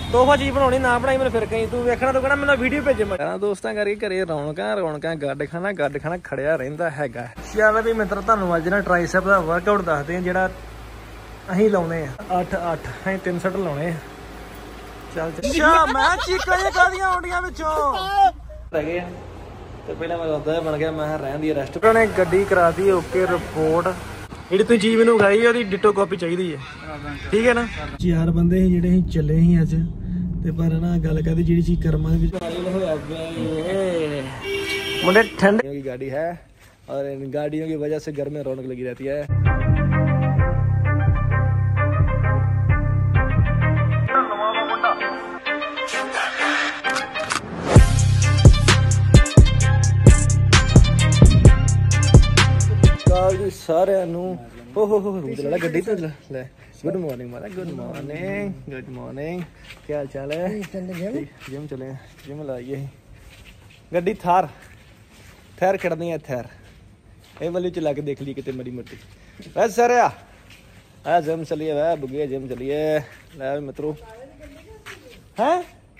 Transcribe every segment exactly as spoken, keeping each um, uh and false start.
ਤੋਹਫਾ ਚੀਜ਼ ਬਣਾਉਣੀ ਨਾ ਬਣਾਈ ਮੈਨੂੰ ਫਿਰ ਕਹੀਂ ਤੂੰ ਵੇਖਣਾ ਤੂੰ ਕਹਿਣਾ ਮੈਨੂੰ ਵੀਡੀਓ ਭੇਜੇ ਮੈਂ ਦੋਸਤਾਂ ਕਰਕੇ ਘਰੇ ਰੌਣਕਾਂ ਰੌਣਕਾਂ ਗੱਡ ਖਾਣਾ ਗੱਡ ਖਾਣਾ ਖੜਿਆ ਰਹਿੰਦਾ ਹੈਗਾ। ਚੱਲ ਵੀ ਮਿੱਤਰ ਤੁਹਾਨੂੰ ਅੱਜ ਨਾ ਟ੍ਰਾਈਸੈਪ ਦਾ ਵਰਕਆਊਟ ਦੱਸਦੇ ਆ ਜਿਹੜਾ ਅਸੀਂ ਲਾਉਣੇ ਆ। ਅੱਠ ਅੱਠ ਅਸੀਂ ਤਿੰਨ ਸੈਟ ਲਾਉਣੇ ਆ। ਚੱਲ ਅੱਛਾ ਮੈਂ ਚੀਕਾਂ ਜਿਹੀਆਂ ਕਾਹਦੀਆਂ ਆਉਂਦੀਆਂ ਵਿੱਚੋਂ ਰਹਿ ਗਏ ਆ ਤੇ ਪਹਿਲਾਂ ਮੈਂ ਦੱਸਦਾ ਬਣ ਗਿਆ ਮੈਂ ਰਹਿਣ ਦੀ ਰੈਸਟ ਨੇ ਗੱਡੀ ਕਰਾਤੀ ਓਕੇ ਰਿਪੋਰਟ। ਜਿਹੜੀ ਤੁਸੀਂ ਚੀਜ਼ ਮੈਨੂੰ ਖਾਈ ਉਹਦੀ ਡਿਟੋ ਕਾਪੀ ਚਾਹੀਦੀ ਹੈ ਠੀਕ ਹੈ ਨਾ। ਚਾਰ ਬੰਦੇ ਸੀ ਜਿਹੜੇ ਅਸੀਂ ਚੱਲੇ ਸੀ ਅੱਜ ਤੇ ਪਰ ਨਾ ਗੱਲ ਕਰਦੀ ਜਿਹੜੀ ਚੀਜ਼ ਕਰਮਾਂ ਦੇ ਵਿੱਚ ਹੋਇਆ मुझे ठंड की गाड़ी है और इन गाड़ियों की वजह से घर में रौनक लगी रहती है। सारे हो हो हो गड्डी तो ले गुड मॉर्निंग मारा गुड मॉर्निंग गुड मॉर्निंग क्या हाल चाल है। जिम चले जिम लाइए गड्डी थार थैर खड़नी है थैर ये वाली चला के देख ली कितने मरी मोटी वैसे सर आ जिम चलिए वह बुगे जिम चलिए लै मित्रों हैं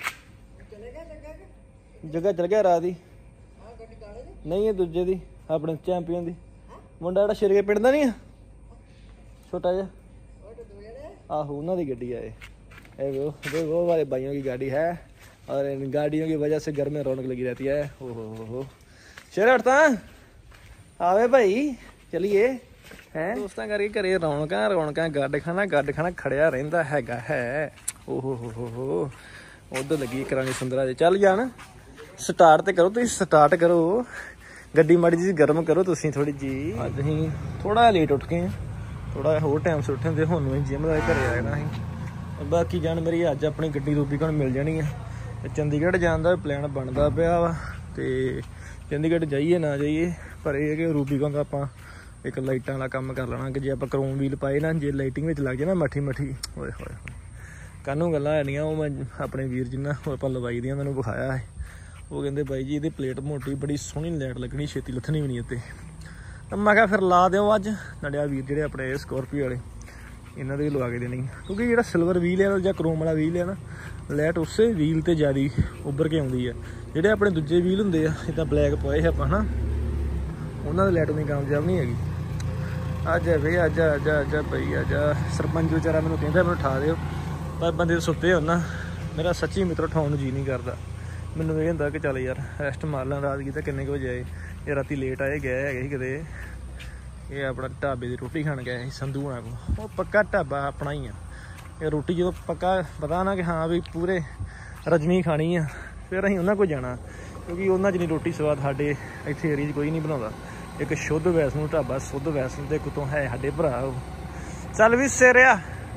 जगह चल गया रात ही नहीं है दूजे दी अपने चैंपियन दी मुंडा जिहड़ा शेर के पिंड दा नहीं है छोटा जिहा आहो उन्होंने गड्डी है ये वो वो वाले भाइयों की गाड़ी है और इन गाड़ियों की वजह से घर में रौनक लगी रहती है। ओ हो हो हो शेर हटता आवे भाई चलिए हैं दोस्तों करके घरे रौनकां रौनकां गड्ड खाना गड्ड खाना खड़िया रहिंदा हैगा है। ओ हो हो हो हो उधर लगी करांगे सुंदरा जी चल जान स्टार्ट तो करो तुसीं स्टार्ट करो गड्डी माड़ी जी गर्म करो तुसीं थोड़ी जी। अज असीं थोड़ा लेट उठ गए थोड़ा होर टाइम से उठे तो हुण जिम ला घरे आ जाना असीं बाकी जान मेरी अज अपनी गड्डी रूबीकॉन मिल जानी है। चंडीगढ़ जाने का प्लान बनता पाया वा तो चंडीगढ़ जाइए ना जाइए पर यह कि रूबीकॉन का आप एक लाइटा वाला काम कर लेना कि जे आप क्रोम व्हील पाए ना जे लाइटिंग में लग जाए ना मठी मठी होए होए कानू गल्लां हैनियां वो मैं अपने वीर जिन्ना आप लवाई दियां मैंने विखाया है वो कहते भाई जी ये प्लेट मोटी बड़ी सोहनी लाइट लगनी छेती लथनी भी नहीं इत्ते मैं क्या फिर ला दो अज नड़िया वीर जेह्ड़े अपने स्कॉर्पियो वाले इन्हों भी लवा के देनी क्योंकि जो सिल्वर व्हील है या क्रोम वाला व्हील है ना लाइट उस व्हील से ज़्यादा उभर के आती है। जोड़े अपने दूजे व्हील होंगे इदा ब्लैक पाए आप है ना उन्होंने लाइट उन्नी कामयाब नहीं हैगी। अज है भाई अज अज अज भाई अज सरपंच बेचारा मैंने कहता मैं उठा दो पर बंदे सुते हो ना मेरा सच्ची मित्र उठाने जी नहीं करता मैंने ये होंगे कि चल यार रेस्ट मार ला रात की तो किन्ने बजे आए ये रात लेट आए गए है किते ये अपना ढाबे की रोटी खान गए संधू होना को वो पक्का ढाबा अपना ही है ये रोटी जो पक्का पता ना कि हाँ भी पूरे रजनी खानी है फिर अं उन्होंने को जाना क्योंकि उन्होंने जिनी रोटी स्वाद साढ़े इतने एरिए कोई नहीं बनाता। एक शुद्ध वैष्णो ढाबा शुद्ध वैष्णो के कुतों है साढ़े भरा चल भी सिरिया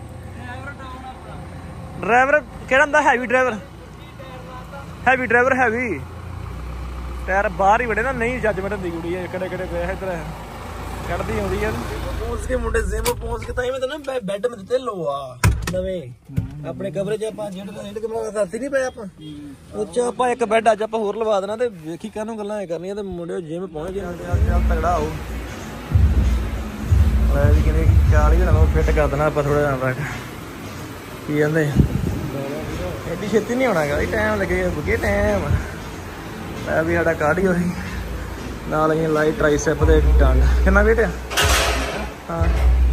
ड्राइवर कहड़ा heavy driver heavy driver heavy tyre बाहर ही बड़े ना नहीं जजमेंट होंगी कुड़ी है कड़े कड़े पे इधर कड़ती आती है पहुंच के मुंडे जिम पहुंच के ताई मैं तेन बैड में दिते लोआ नवे अपने कमरे च आप डेढ़ कमरा राती नहीं पे आप एक बैड अज आप होर लवा देना तो वेखी कहनों गल्लां करनियां ते मुंडे जिम पहुंच गए तगड़ा हो कहते चाल ही होना फिट कर देना आप थोड़ा तक की कहते एड्डी छेती नहीं होना गा टाइम लगे बुगे टाइम भी साडा कार्डियो ही नाल असीं लाई ट्राइसेप दे डंड कितना वेट है हाँ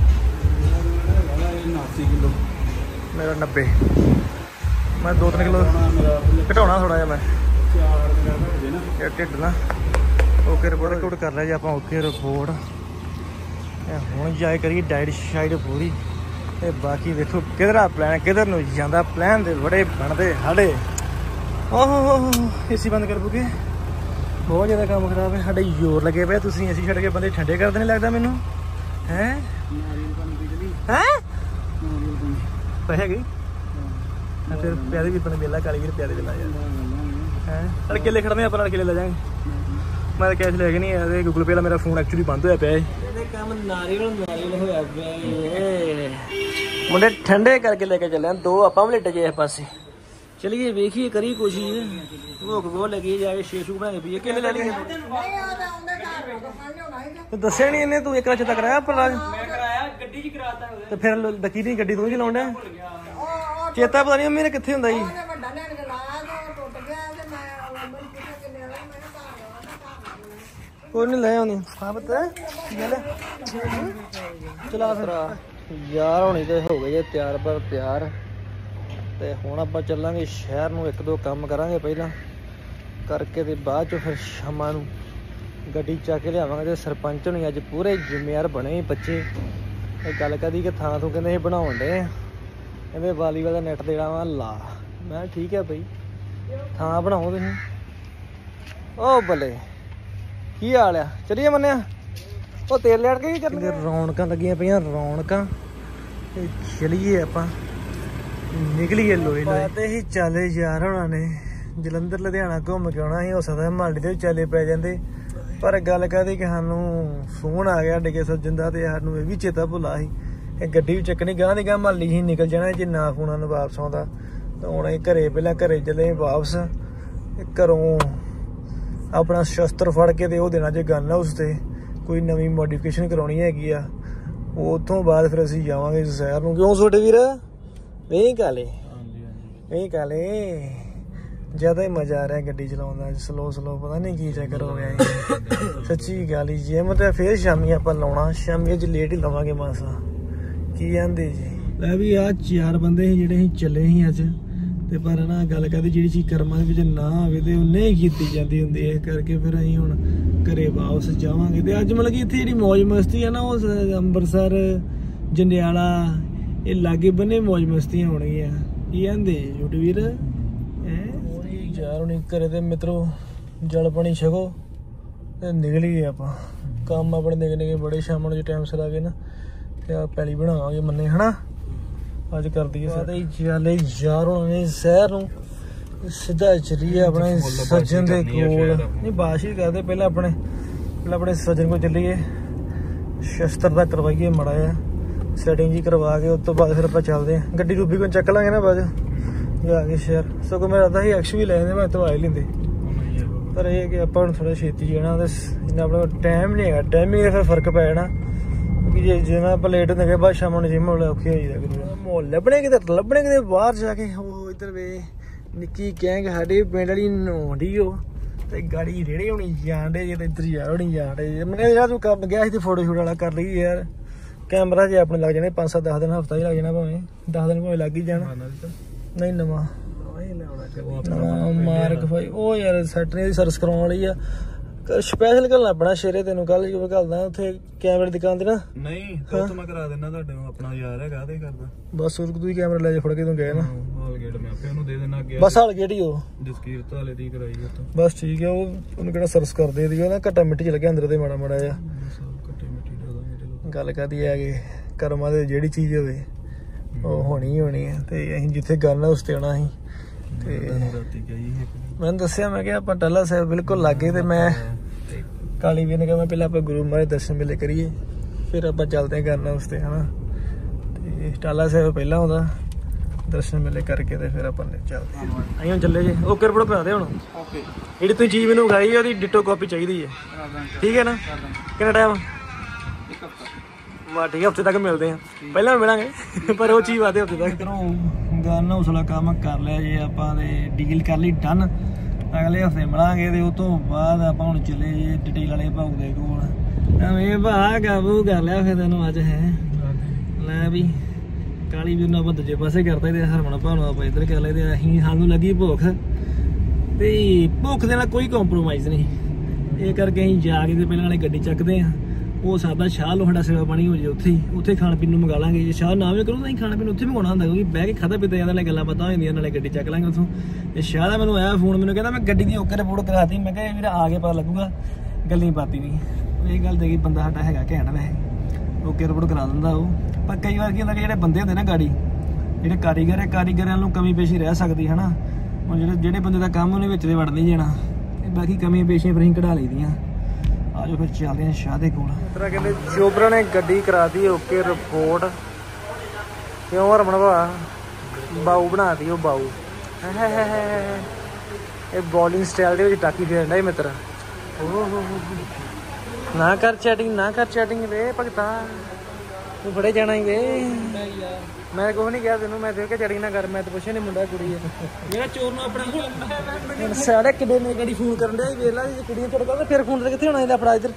अस्सी किलो मेरा नब्बे मैं दो तीन किलो घटाना थोड़ा जहा मैं ढिड ना ओके रिपोर्ट रिपोर्ट कर लिया जी आप ओके रिपोर्ट हुण जाए करिए डाइट शाइट पूरी ते बाकी देखो किधर प्लान किधर नूं जांदा प्लान दे बड़े बनते साढ़े ओहो एसी बंद कर बुगे बहुत ज़्यादा काम खराब है साढ़े जोर लगे पे तुसीं एसी छड्ड के बंदे ठंडे करते नहीं लगता मैनू है पैसे गई फिर प्यारे भी अपने बेला काली भी प्यारे बेला यार है लड़के खड़ने आप लड़के ले जाएंगे मैं कैश लेके नहीं आया गूगल पे मेरा फोन एक्चुअली बंद होया पिया मुंडे ठंडे करके लेके चले दो आप लेटे जे इस पासे चलिए वेखिए करिए कोशिश भूख बहुत लगी जाके शेक बना के पीए केले ले लिए तो दस्या नहीं इन्हें तू एक चेता कराया पर तो फिर दकी नहीं गड्डी तू चलाउंदा ਚੇਤਾ ਪਤਾ ਨਹੀਂ ਮੰਮੀ ਨੇ ਕਿੱਥੇ ਹੁੰਦਾ ਜੀ ਕੋਈ ਨਹੀਂ ਲੈ ਆਉਣੀ ਹਾਂ ਪਤਾ ਚਲਾ ਫਿਰ ਯਾਰ ਹੋਣੀ ਤੇ ਹੋ ਗਏ ਜੇ ਤਿਆਰ ਪਰ ਤਿਆਰ ਤੇ ਹੁਣ ਆਪਾਂ ਚੱਲਾਂਗੇ ਸ਼ਹਿਰ ਨੂੰ ਇੱਕ ਦੋ ਕੰਮ ਕਰਾਂਗੇ ਪਹਿਲਾਂ ਕਰਕੇ ਤੇ ਬਾਅਦ ਚ ਫਿਰ ਸ਼ਾਮਾਂ ਨੂੰ ਗੱਡੀ ਚੱਕ ਕੇ ਲਿਆਵਾਂਗੇ ਤੇ ਸਰਪੰਚ ਹੋਣੀ ਅੱਜ ਪੂਰੇ ਜ਼ਿੰਮੇਵਾਰ ਬਣੇ ਬੱਚੇ ਇਹ ਗੱਲ ਕਦੀ ਕਿ ਥਾਂ ਤੋਂ ਕਹਿੰਦੇ ਇਹ ਬਣਾਉਣ ਡੇ ਕਹਿੰਦੇ ਵਾਲੀਬਾਲ ਦਾ ਨੈਟ ਦੇਣਾ ਵਾ ਲਾ ਮੈਂ ਠੀਕ ਹੈ ਬਈ ਥਾਂ ਬਣਾਓ ਤੁਸੀਂ ਉਹ ਬੱਲੇ ਕੀ ਹਾਲ ਆ ਚੱਲੀਏ ਮੰਨਿਆ ਉਹ ਤੇਲ ਲੈਣ ਕੇ ਕੀ ਕਰਨਗੇ ਰੌਣਕਾਂ ਲੱਗੀਆਂ ਪਈਆਂ ਰੌਣਕਾਂ ਤੇ ਚਲੀਏ ਆਪਾਂ ਨਿਕਲੀਏ ਲੋਏ ਲੋਏ ਤੇ ਹੀ ਚੱਲੇ ਯਾਰ ਹੋਣਾ ਨੇ ਜਲੰਧਰ ਲੁਧਿਆਣਾ ਘੁੰਮ ਕੇ ਆਉਣਾ ਸੀ ਹੋ ਸਕਦਾ ਮਾਲੀ ਦੇ ਚੱਲੇ ਪੈ ਜਾਂਦੇ ਪਰ ਗੱਲ ਕਹਦੀ ਕਿ ਸਾਨੂੰ ਫੋਨ ਆ ਗਿਆ ਡਿੱਗੇ ਸੱਜਣ ਦਾ ਤੇ ਸਾਨੂੰ ਇਹ ਵੀ ਚੇਤਾ ਭੁੱਲਾ ਸੀ ਇਹ ਗੱਡੀ ਵੀ ਚੱਕਣੀ ਗਾਂ ਦੀ ਗਾਂ ਮਾਲੀ ਹੀ ਨਿਕਲ ਜਾਣਾ ਜੇ ਨਾ ਫੋਨਾਂ ਨੂੰ ਵਾਪਸ ਆਉਂਦਾ ਤਾਂ ਹੁਣ ਅਸੀਂ ਘਰੇ ਪਹਿਲਾਂ ਘਰੇ ਚੱਲੇ ਵਾਪਸ ਘਰੋਂ ਆਪਣਾ ਸ਼ਸਤਰ ਫੜ ਕੇ ਤੇ ਉਹ ਦੇਣਾ ਜੇ ਗਨ ਹਾਊਸ ਤੇ ਕੋਈ ਨਵੀਂ ਮੋਡੀਫਿਕੇਸ਼ਨ ਕਰਾਉਣੀ ਹੈਗੀ ਆ ਉਤੋਂ ਬਾਅਦ ਫਿਰ ਅਸੀਂ ਜਾਵਾਂਗੇ ਸ਼ਹਿਰ ਨੂੰ ਕਿਉਂ ਛੋਟੇ ਵੀਰ ਵੇਹੀ ਕਾਲੇ ਵੇਹੀ ਕਾਲੇ ਜ਼ਿਆਦਾ ਹੀ ਮਜ਼ਾ ਆ ਰਿਹਾ ਗੱਡੀ ਚਲਾਉਣ ਦਾ ਸਲੋ ਸਲੋ ਪਤਾ ਨਹੀਂ ਕੀ ਚੱਕਰ ਹੋ ਗਿਆ ਸੱਚੀ ਗੱਲ ਹੀ ਜਿਮ ਤੇ ਫਿਰ ਸ਼ਾਮੀ ਆਪਾਂ ਲਾਉਣਾ ਸ਼ਾਮੀ ਅੱਜ ਲੇਟ ਹੀ ਲਵਾਂਗੇ ਮਾਸਾ ਕੀ ਕਹਿੰਦੇ ਜੀ ਲੈ ਵੀ ਆ ਚਾਰ ਬੰਦੇ ਸੀ ਜਿਹੜੇ ਅਸੀਂ ਚੱਲੇ ਸੀ ਅੱਜ ਤੇ ਪਰ ਨਾ ਗੱਲ ਕਰਦੇ ਜਿਹੜੀ ਚੀਜ਼ ਕਰਮਾਂ ਦੇ ਵਿੱਚ ਨਾ ਆਵੇ ਤੇ ਉਹ ਨਹੀਂ ਕੀਤੀ ਜਾਂਦੀ ਹੁੰਦੀ ਇਸ ਕਰਕੇ ਫਿਰ ਅਸੀਂ ਹੁਣ ਘਰੇ ਵਾਪਸ ਜਾਵਾਂਗੇ ਤੇ ਅੱਜ ਮਤਲਬ ਕਿ ਇੱਥੇ ਜਿਹੜੀ ਮੌਜ ਮਸਤੀ ਹੈ ਨਾ ਉਹ ਅੰਮ੍ਰਿਤਸਰ ਜੰਡਿਆਲਾ ਇਹ ਲਾਗੇ ਬੰਨੇ ਮੌਜ ਮਸਤੀਆਂ ਹੋਣਗੀਆਂ ਕੀ ਕਹਿੰਦੇ ਛੋਟੇ ਵੀਰ ਯਾਰ ਹੁਣ ਘਰੇ ਤੇ ਮਿੱਤਰੋ ਜਲ ਪਾਣੀ ਛਕੋ ਤੇ ਨਿਕਲੀਏ ਆਪਾਂ ਕੰਮ ਆਪਣੇ ਨਿੱਕੇ ਨਿੱਕੇ ਬੜੇ ਸ਼ਾਮ ਨੂੰ ਜੇ ਟਾਈਮ ਸਿਰ ਆ ਗਏ ਨਾ ਤੇ ਆ ਪੈਲੀ ਬਣਾਵਾਂਗੇ ਮੰਨੇ ਹਨਾ ਅੱਜ ਕਰਦੀ ਹੈ ਸਾਰੇ ਚੱਲੇ ਯਾਰ ਹੁਣ ਸ਼ਹਿਰ ਨੂੰ ਸਿੱਧਾ ਚੱਲੀਏ ਆਪਣੇ ਸੱਜਣ ਦੇ ਕੋਲ ਨਹੀਂ ਬਾਸ਼ ਹੀ ਕਰਦੇ ਪਹਿਲਾਂ ਆਪਣੇ ਪਹਿਲਾਂ ਆਪਣੇ ਸੱਜਣ ਕੋਲ ਚੱਲੀਏ ਸ਼ਸਤਰ ਦਾ ਕਰਵਾਈਏ ਮਾੜਾ ਜਿਹਾ ਸੈਟਿੰਗ ਜੀ ਕਰਵਾ ਕੇ ਉਸ ਤੋਂ ਬਾਅਦ ਫਿਰ ਆਪਾਂ ਚੱਲਦੇ ਹਾਂ ਗੱਡੀ ਰੂਬੀ ਕੋਲ ਚੱਕ ਲਾਂਗੇ ਨਾ ਬਾਅਦ ਜਾ ਕੇ ਸ਼ਹਿਰ ਸਗੋਂ ਮੇਰਾ ਤਾਂ ਹੀ ਐਕਸ਼ ਵੀ ਲੈ ਜਾਂਦੇ ਮੈਂ ਦਵਾਈ ਲੈਂਦੇ ਪਰ ਇਹ ਕਿ ਆਪਾਂ ਹੁਣ ਥੋੜਾ ਛੇਤੀ ਜਾਣਾ ਤੇ ਇੰਨਾ ਆਪਣਾ ਟਾਈਮ ਨਹੀਂ ਹੈਗਾ ਟਾਈਮਿੰਗ ਦਾ ਫਿਰ ਫਰਕ ਪੈ ਜਾਣਾ ਕਿਉਂਕਿ ਜੇ ਜਿਵੇਂ ਆਪਾਂ ਲੇਟ ਹੁੰਦੇ ਗਏ ਬਾਅਦ ਸ਼ਾਮ ਨੂੰ ਜਿਮ ਵਾਲੇ ਔਖੇ ਹੋ ਜਾਂਦਾ ਕਰੂ ਮਾਹੌਲ ਲੱਭਣੇ ਕਿਤੇ ਲੱਭਣੇ ਕਿਤੇ ਬਾਹਰ ਜਾ ਕੇ ਉਹ ਇੱਧਰ ਵੇ ਨਿੱਕੀ ਗੈਂਗ ਸਾਡੇ ਪਿੰਡ ਵਾਲੀ ਨਹਾਉਂਦੀ ਉਹ ਤੇ ਗਾੜੀ ਰੇੜੇ ਹੋਣੀ ਜਾਣ ਡੇ ਜੇ ਤੇ ਇੱਧਰ ਯਾਰ ਹੋਣੀ ਜਾਣ ਡੇ ਮੈਨੇ ਯਾਰ ਤੂੰ ਕੰਮ ਗਿਆ ਸੀ ਤੇ ਫੋਟੋ ਸ਼ੂਟ ਵਾਲਾ ਕਰ ਲਈ ਯਾਰ ਕੈਮਰਾ ਜੇ ਆਪਣੇ ਲੱਗ ਜਾਣੇ ਪੰਜ ਸੱਤ ਦਸ ਦਿਨ ਹਫ਼ਤਾ ਹੀ ਲੱਗ ਜਾਣਾ ਭਾਵੇਂ ਦਸ ਦਿਨ ਭਾਵੇਂ ਲੱਗ ਹੀ ਜਾਣਾ ਨਹੀਂ ਨਵਾਂ ਮਾਰਕ ਭਾਈ ਉਹ ਯਾਰ ਸੈਟਰੀ ਦੀ ਸਰਵਿਸ ਕਰਾਉਣ ਵਾਲੀ ਆ ਸਪੈਸ਼ਲ ਘੱਲਣਾ ਆਪਣਾ ਸ਼ੇਰੇ ਤੈਨੂੰ ਕੱਲ ਜਿਵੇਂ ਘੱਲਦਾ ਉੱਥੇ ਕੈਮਰੇ ਦੀ ਦੁਕਾਨ ਤੇ ਨਾ ਨਹੀਂ ਉੱਥੇ ਮੈਂ ਕਰਾ ਦਿੰਦਾ ਤੁਹਾਡੇ ਨੂੰ ਆਪਣਾ ਯਾਰ ਹੈਗਾ ਤੇ ਕਰਦਾ ਬਸ ਉਹ ਤੂੰ ਕੈਮਰਾ ਲੈ ਜਾ ਫੜ ਕੇ ਤੂੰ ਗਏ ਨਾ ਹਾਲ ਗੇਟ ਮੈਂ ਆਪੇ ਉਹਨੂੰ ਦੇ ਦੇਣਾ ਅੱਗੇ ਬਸ ਹਾਲ ਗੇਟ ਹੀ ਉਹ ਜਸਕੀਰਤ ਵਾਲੇ ਦੀ ਕਰਾਈ ਉੱਥੇ ਬਸ ਠੀਕ ਹੈ ਉਹ ਉਹਨੂੰ ਕਿਹੜਾ ਸਰਵਿਸ ਕਰਦੇ ਦੀ ਉਹ ਨਾ ਘੱਟਾ ਮਿੱਟੀ ਚ ਲੱਗਿਆ ਅੰਦਰ ਤੇ ਮਾੜਾ ਮਾੜਾ ਜਿਹਾ ਗੱਲ ਕਰਦੀ ਹੈ ਕਿ ਕਰਮਾਂ ਦੇ ਜਿਹੜੀ ਚੀਜ਼ ਹੋਵੇ ਉਹ ਹੋਣੀ ਹੋਣੀ ਹੈ ਤੇ ਅਸੀਂ ਜਿੱਥੇ ਕਰਨਾ ਉਸ ਤੇ ਆਉਣਾ ਅਸੀਂ ਤੇ ਮੈਂ ਦੱਸਿਆ ਮੈਂ ਕਿਹਾ ਆਪਾਂ ਟਾਲਾ ਸਾਹਿਬ ਬਿਲਕੁਲ ਲਾਗੇ ਤੇ ਮੈਂ ਕਾਲੀ ਵੀਰ ਨੇ ਕਿਹਾ ਮੈਂ ਪਹਿਲਾਂ ਆਪਾਂ ਗੁਰੂ ਮਹਾਰਾਜ ਦਰਸ਼ਨ ਮੇਲੇ ਕਰੀਏ ਫਿਰ ਆਪਾਂ ਚੱਲਦੇ ਹਾਂ ਕਰਨਾ ਉਸ ਤੇ ਹਨਾ ਤੇ ਟਾਲਾ ਸਾਹਿਬ ਪਹਿਲਾਂ ਆਉਂਦਾ ਦਰਸ਼ਨ ਮੇਲੇ ਕਰਕੇ ਤੇ ਫਿਰ ਆਪਾਂ ਚੱਲਦੇ ਹਾਂ ਅਸੀਂ ਹੁਣ ਚੱਲੇ ਜੇ ਓਕੇ ਰਿਪੋਰਟ ਕਰਾ ਦੇ ਹੁਣ ਓਕੇ ਜਿਹੜੀ ਤੁਸੀਂ ਚੀਜ਼ ਮੈਨੂੰ ਵਿਖਾਈ ਉਹਦੀ ਡਿਟੋ ਕਾਪੀ ਚਾਹੀਦੀ ਹੈ ਠੀਕ ਹੈ ਨਾ ਕਿੰਨਾ ਟਾਈਮ ਵਾ ਠੀਕ ਹੈ ਹਫ਼ਤੇ ਤੱਕ ਮਿਲਦੇ ਆ ਪਹਿਲਾਂ ਵੀ ਮਿਲਾਂਗੇ ਪਰ ਉਹ ਚੀਜ਼ ਵਾਦੇ ਹਫ਼ਤੇ ਤੱਕ ਗਨ ਹਾਊਸ ਵਾਲਾ ਕੰਮ ਕਰ ਲਿਆ ਜੇ ਆਪਾਂ ਤੇ ਡੀਲ ਕਰ ਲਈ ਡਨ ਅਗਲੇ ਹਫ਼ਤੇ ਮਿਲਾਂਗੇ ਤੇ ਉਹ ਤੋਂ ਬਾਅਦ ਆਪਾਂ ਹੁਣ ਚੱਲੇ ਜੇ ਡਿਟੇਲ ਵਾਲੇ ਭਾਊ ਦੇ ਕੋਲ ਐਵੇਂ ਭਾ ਕਾਬੂ ਕਰ ਲਿਆ ਫਿਰ ਤੈਨੂੰ ਅੱਜ ਹੈ ਲੈ ਵੀ ਕਾਲੀ ਵੀਰ ਨੂੰ ਆਪਾਂ ਦੂਜੇ ਪਾਸੇ ਕਰਦਾ ਤੇ ਹਰਮਨ ਭਾ ਨੂੰ ਆਪਾਂ ਇੱਧਰ ਕਰ ਲਏ ਤੇ ਅਸੀਂ ਸਾਨੂੰ ਲੱਗੀ ਭੁੱਖ ਤੇ ਭੁੱਖ ਦੇ ਨਾਲ ਕੋਈ ਕੰਪਰੋਮਾਈਜ਼ ਨਹੀਂ ਇਹ ਕਰਕੇ ਅਸੀਂ ਜਾ ਕੇ ਤੇ ਪਹਿਲਾਂ ਵਾਲੇ ਗੱਡੀ ਚੱਕਦੇ ਹਾਂ ਉਹ ਸਾਡਾ ਸ਼ਾਹ ਲੋ ਸਾਡਾ ਸੇਵਾ ਪਾਣੀ ਹੋ ਜਾਏ ਉੱਥੇ ਹੀ ਉੱਥੇ ਖਾਣ ਪੀਣ ਨੂੰ ਮੰਗਾ ਲਾਂਗੇ ਜੇ ਸ਼ਾਹ ਨਾ ਵੀ ਕਰੂੰ ਤਾਂ ਅਸੀਂ ਖਾਣ ਪੀਣ ਉੱਥੇ ਮੰਗਾਉਣਾ ਹੁੰਦਾ ਕਿਉਂਕਿ ਬਹਿ ਕੇ ਖਾਧਾ ਪੀਤਾ ਜਾਂਦਾ ਨਾਲੇ ਗੱਲਾਂ ਪਤਾ ਹੋ ਜਾਂਦੀਆਂ ਨਾਲੇ ਗੱਡੀ ਚੱਕ ਲਾਂਗੇ ਉੱਥੋਂ ਤੇ ਸ਼ਾਹ ਦਾ ਮੈਨੂੰ ਆਇਆ ਫੋਨ ਮੈਨੂੰ ਕਹਿੰਦਾ ਮੈਂ ਗੱਡੀ ਦੀ ਓਕੇ ਰਿਪੋਰਟ ਕਰਾਤੀ ਮੈਂ ਕਿਹਾ ਵੀਰ ਆ ਕੇ ਪਤਾ ਲੱਗੂਗਾ ਗੱਲੀ ਪਾਤੀ ਨਹੀਂ ਇਹ ਗੱਲ ਤੇ ਬੰਦਾ ਸਾਡਾ ਹੈਗਾ ਘੈਂਟ ਵੈਸੇ ਓਕੇ ਰਿਪੋਰਟ ਕਰਾ ਦਿੰਦਾ ਉਹ ਪਰ ਕਈ ਵਾਰ ਕੀ ਹੁੰਦਾ ਕਿ ਜਿਹੜੇ ਬੰਦੇ ਹੁੰਦੇ ਨਾ ਗਾੜੀ ਜਿਹੜੇ ਕਾਰੀਗਰ ਹੈ ਕਾਰੀਗਰਾਂ ਨੂੰ ਕਮੀ ਪੇਸ਼ੀ ਰਹਿ ਸਕਦੀ ਹੈ ਨਾ ਹੁਣ ਜਿਹੜੇ ਜਿਹੜੇ ਬੰਦੇ ਦਾ ਕੰਮ ਉਹਨੇ ਵਿੱਚ ਦੇ ਵੜ ਨਹੀਂ ਜਾਣਾ ਤੇ ਬਾਕੀ ਕਮੀ ਪੇਸ਼ੀਆਂ ਫਿਰ ਅਸੀਂ ਕਢਾ ਲਈਦੀਆਂ ਆਜੋ ਫਿਰ ਚੱਲਦੇ ਹਾਂ ਸ਼ਾਹ ਦੇ ਕੋਲ ਇਸ ਤਰ੍ਹਾਂ ਕਹਿੰਦੇ ਚੋਬਰਾ ਨੇ ਗੱਡੀ ਕਰਾਤੀ ਓਕੇ ਰਿਪੋਰਟ ਕਿਉਂ ਹਰਮਨ ਭਾ ਬਾਊ ਬਣਾਤੀ ਉਹ ਬਾਊ ਇਹ ਬੋਲਿੰਗ ਸਟਾਈਲ ਦੇ ਵਿੱਚ ਟਾਕੀ ਫੇਰਦਾ ਹੀ ਮਿੱਤਰ ਓਹ ਨਾ ਕਰ ਚੈਟਿੰਗ ਨਾ ਕਰ ਚੈਟਿੰਗ ਵੇ ਭਗਤਾ ਤੂੰ ਫੜੇ ਜਾਣਾ ਹੀ ਵੇ ਮੈਂ ਕੁਛ ਨਹੀਂ ਕਿਹਾ ਤੈਨੂੰ ਮੈਂ ਤੇ ਕਿ ਚੜੀ ਨਾ ਕਰ ਮੈਂ ਤੇ ਪੁੱਛਿਆ ਨਹੀਂ ਮੁੰਡਾ ਕੁੜੀ ਹੈ ਮੇਰਾ ਚੋਰ ਨੂੰ ਆਪਣਾ ਸਾਰੇ ਕਿੱਡੇ ਨੇ ਗੜੀ ਫੋਨ ਕਰਨ ਡਿਆ ਵੇਖ ਲਾ ਜੇ ਕੁੜੀਆਂ ਚੜਦਾ ਤਾਂ ਫਿਰ ਫੋਨ ਤੇ ਕਿੱਥੇ ਹੋਣਾ ਇਹਦਾ ਫੜਾ ਇੱਧਰ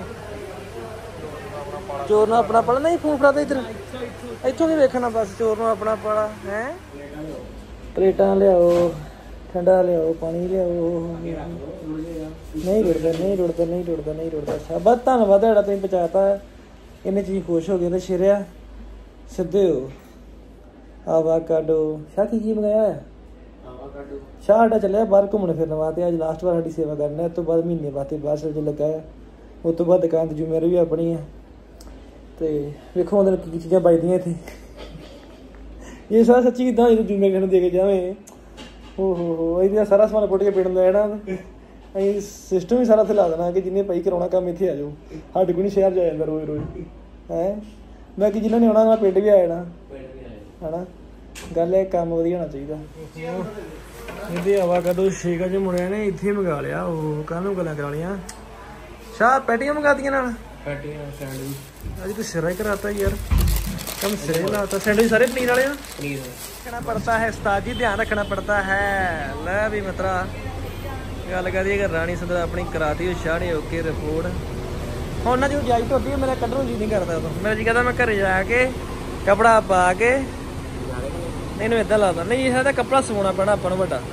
ਚੋਰ ਨੂੰ ਆਪਣਾ ਪੜਾ ਨਹੀਂ ਫੋਨ ਫੜਾ ਦੇ ਇੱਧਰ ਇੱਥੋਂ ਵੀ ਵੇਖਣਾ ਬਸ ਚੋਰ ਨੂੰ ਆਪਣਾ ਪੜਾ ਹੈ ਪਲੇਟਾਂ ਲਿਆਓ ਠੰਡਾ ਲਿਆਓ ਪਾਣੀ ਲਿਆਓ ਨਹੀਂ ਰੁੜਦਾ ਨਹੀਂ ਰੁੜਦਾ ਨਹੀਂ ਰੁੜਦਾ ਨਹੀਂ ਰੁੜਦਾ ਸ਼ਾਬਾਸ਼ ਧੰਨਵਾਦ ਤੁਹਾਡਾ ਤੁਸੀਂ ਪਹੁੰਚਾਤਾ ਇਹਨੇ ਚੀਜ਼ ਖੁਸ਼ ਹੋ ਗਏ ਤੇ ਸ਼ੇਰਿਆ ਸਿੱਧੇ ਹੋ ਆਵਾਕਾਡੋ ਸ਼ਾਹ ਕੀ ਕੀ ਮੰਗਾਇਆ ਆਵਾਕਾਡੋ ਸ਼ਾਹ ਸਾਡਾ ਚੱਲਿਆ ਬਾਹਰ ਘੁੰਮਣ ਫਿਰਨ ਵਾਸਤੇ ਅੱਜ ਲਾਸਟ ਵਾਰ ਸਾਡੀ ਸੇਵਾ ਕਰਨਾ ਇਸ ਤੋਂ ਬਾਅਦ ਮਹੀਨੇ ਬਾਅਦ ਬਾਹਰ ਸਰ ਲੱਗਾ ਆ ਉਸ ਤੋਂ ਬਾਅਦ ਦੁਕਾਨ ਤੇ ਜ਼ਿੰਮੇਵਾਰੀ ਵੀ ਆਪਣੀ ਹੈ ਤੇ ਵੇਖੋ ਉਹਦੇ ਕੀ ਚੀਜ਼ਾਂ ਬਚਦੀਆਂ ਇੱਥੇ ਇਹ ਸਾਰਾ ਸੱਚੀ ਕਿੱਦਾਂ ਜਦੋਂ ਜ਼ਿੰਮੇਵਾਰੀ ਨੂੰ ਦੇ ਕੇ ਜਾਵੇਂ ਓ ਹੋ ਹੋ ਇਹਦਾ ਸਾਰਾ ਸਮਾਨ ਪੁੱਟ ਕੇ ਪਿੰਡ ਲੈ ਜਾਣਾ ਅਸੀਂ ਸਿਸਟਮ ਵੀ ਸਾਰਾ ਇੱਥੇ ਲਾ ਦੇਣਾ ਕਿ ਜਿੰਨੇ ਭਾਈ ਕਰਾਉਣਾ ਕੰਮ ਇੱਥੇ ਆ ਜਾਓ ਸਾਡੇ ਕੋਲ ਨਹੀਂ ਸ਼ਹਿਰ ਜਾ ਜਾਂਦਾ ਰੋਜ਼ ਰੋਜ਼ ਹੈਂ ਬਾਕੀ ਜਿਹਨਾਂ ਨੇ ਆਉਣਾ ਪਿੰਡ ਵੀ ਆ ਜਾਣਾ ਹਨਾ ਗੱਲ ਇਹ ਕੰਮ ਵਧੀਆ ਹੋਣਾ ਚਾਹੀਦਾ ਇਹਦੀ ਹਵਾ ਕਦੋਂ ਸ਼ੇਕਾ ਚ ਮੁੜਿਆ ਨੇ ਇੱਥੇ ਮੰਗਾ ਲਿਆ ਉਹ ਕਾਹਨੂੰ ਗੱਲਾਂ ਕਰਾ ਲਈਆਂ ਸ਼ਾਹ ਪੈਟੀਆਂ ਮੰਗਾਤੀਆਂ ਨਾਲ ਪੈਟੀਆਂ ਸੈਂਡਵਿਚ ਅੱਜ ਤੇ ਸਿਰਾ ਹੀ ਕਰਾਤਾ ਯਾਰ ਕੰਮ ਸਿਰੇ ਲਾਤਾ ਸੈਂਡਵਿਚ ਸਾਰੇ ਪਨੀਰ ਵਾਲੇ ਆ ਪਨੀਰ ਰੱਖਣਾ ਪੜਤਾ ਹੈ ਉਸਤਾਦ ਜੀ ਧਿਆਨ ਰੱਖਣਾ ਪੜਤਾ ਹੈ ਲੈ ਵੀ ਮਿੱਤਰਾ ਗੱਲ ਕਰੀਏ ਕਿ ਰਾਣੀ ਸਦਰ ਆਪਣੀ ਕਰਾਤੀ ਉਹ ਸ਼ਾਹ ਨੇ ਓਕੇ ਰਿਪੋਰਟ ਹੁਣ ਨਾ ਜਦੋਂ ਜਾਈ ਧੋਤੀ ਮੇਰਾ ਕੱਢਣ ਨੂੰ ਜੀ ਨਹੀਂ ਕਰਦਾ ਉਦੋਂ ਮੇਰਾ ਜੀ ਕਹਿੰਦਾ ਮੈਂ ਘਰੇ ਜਾ ਕੇ ਕੱਪੜਾ ਪਾ ਕੇ ਇਹਨੂੰ ਏਦਾਂ ਲੱਗਦਾ ਨਹੀਂ ਇਹਦਾ ਕੱਪੜਾ ਸਵਾਉਣਾ ਪੈਣਾ ਆਪਾਂ ਨੂੰ ਵੱਡਾ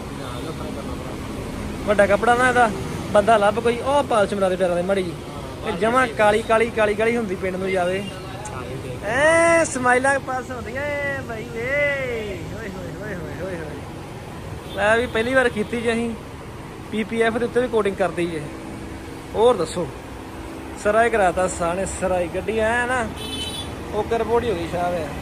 ਵੱਡਾ ਕੱਪੜਾ ਨਾ ਇਹਦਾ ਬੰਦਾ ਲੱਭ ਕੋਈ ਉਹ ਪਾਲਸ਼ ਮਰਾ ਦੇ ਪੈਰਾਂ ਦੇ ਮਾੜੀ ਜੀ ਇਹ ਜਮਾਂ ਕਾਲੀ ਕਾਲੀ ਕਾਲੀ ਕਾਲੀ ਹੁੰਦੀ ਪਿੰਡ ਨੂੰ ਜਾਵੇ ਐ ਸਮਾਈਲਾਂ ਪਾਸ ਹੁੰਦੀਆਂ ਬਾਈ ਵੇ ਹੋਏ ਹੋਏ ਹੋਏ ਹੋਏ ਹੋਏ ਹੋਏ ਲੈ ਵੀ ਪਹਿਲੀ ਵਾਰ ਕੀਤੀ ਜੀ ਅਸੀਂ ਪੀ ਪੀ ਐਫ ਦੇ ਉੱਤੇ ਵੀ ਕੋਡਿੰਗ ਕਰਦੀ ਜੇ ਹੋਰ ਦੱਸੋ ਸਰਾਈ ਕਰਾਤਾ ਸਾਨੇ ਸਰਾਈ ਗੱਡੀ ਐ ਨਾ ਓਕੇ ਰਿਪੋਰਟ ਹੀ ਹੋ ਗਈ ਸ਼ਾਹ ਹੈ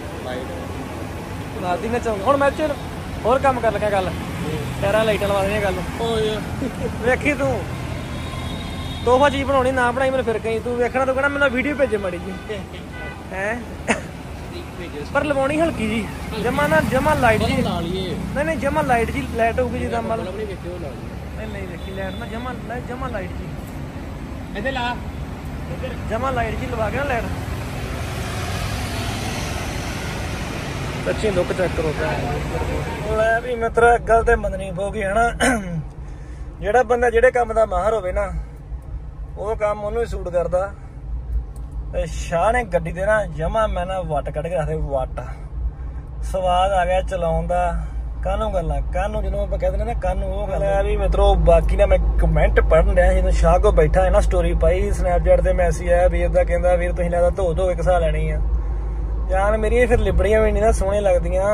ਨਾਦੀ ਨਾ ਚਾਹੁੰਦਾ ਹੁਣ ਮੈਂ ਚ ਹੋਰ ਕੰਮ ਕਰ ਲੱਗਾ ਗੱਲ ਟਾਇਰਾਂ ਲਾਈਟਾਂ ਲਵਾ ਦੇਣੀਆਂ ਗੱਲ ਵੇਖੀ ਤੂੰ ਤੋਹਫਾ ਚੀਜ਼ ਬਣਾਉਣੀ ਨਾ ਬਣਾਈ ਮੈਨੂੰ ਫਿਰ ਕਹੀਂ ਤੂੰ ਵੇਖਣਾ ਤੂੰ ਕਹਿਣਾ ਮੈਨੂੰ ਵੀਡੀਓ ਭੇਜੇ ਮਾੜੀ ਜੀ ਹੈ ਪਰ ਲਵਾਉਣੀ ਹਲਕੀ ਜੀ ਜਮਾ ਨਾ ਜਮਾ ਲਾਈਟ ਜੀ ਨਹੀਂ ਨਹੀਂ ਜਮਾ ਲਾਈਟ ਜੀ ਲਾਈਟ ਹੋਊਗੀ ਜਿੱਦਾਂ ਮਤਲਬ ਨਹੀਂ ਨਹੀਂ ਵੇਖੀ ਲਾਈਟ ਨਾ ਜਮਾ ਜਮਾ ਲਾਈਟ ਜੀ ਇਹਦੇ ਲਾ ਜਮਾ ਲਾਈਟ ਜੀ ਲਵਾ ਕੇ ਨਾ ਲਾਈਟ ਸੱਚੀ ਲੁੱਕ ਚੈੱਕ ਕਰੋ ਲੈ ਵੀ ਮਿੱਤਰਾ ਗੱਲ ਤੇ ਮੰਨਣੀ ਪਊਗੀ ਹਨਾ ਜਿਹੜਾ ਬੰਦਾ ਜਿਹੜੇ ਕੰਮ ਦਾ ਮਾਹਰ ਹੋਵੇ ਨਾ ਉਹ ਕੰਮ ਉਹਨੂੰ ਹੀ ਸੂਟ ਕਰਦਾ ਤੇ ਸ਼ਾਹ ਨੇ ਗੱਡੀ ਦੇ ਨਾ ਜਮਾ ਮੈਂ ਨਾ ਵੱਟ ਕੱਢ ਕੇ ਰੱਖਦੇ ਵੱਟ ਸਵਾਦ ਆ ਗਿਆ ਚਲਾਉਣ ਦਾ ਕਾਹਨੂੰ ਗੱਲਾਂ ਕਾਹਨੂੰ ਜਦੋਂ ਆਪਾਂ ਕਹਿ ਦਿੰਦੇ ਨਾ ਕਾਹਨੂੰ ਉਹ ਗੱਲ ਹੈ ਵੀ ਮਿੱਤਰੋ ਬਾਕੀ ਨਾ ਮੈਂ ਕਮੈਂਟ ਪੜ੍ਹਨ ਰਿਹਾ ਜਦੋਂ ਸ਼ਾਹ ਕੋ ਬੈਠਾ ਹੈ ਨਾ ਸਟੋਰੀ ਪਾਈ ਸਨੈਪਚੈਟ ਤੇ ਮੈਸੇਜ ਆਇਆ ਵੀਰ ਦਾ ਕਹਿੰਦਾ ਵੀਰ ਤੁਸੀਂ ਲੱਗਦਾ ਧੋ ਧੋ ਕੇ ਘਸਾ ਲੈਣੀ ਆ ਜਾਨ ਮੇਰੀਆਂ ਫਿਰ ਲਿਬੜੀਆਂ ਵੀ ਨਹੀਂ ਨਾ ਸੋਹਣੀਆਂ ਲੱਗਦੀਆਂ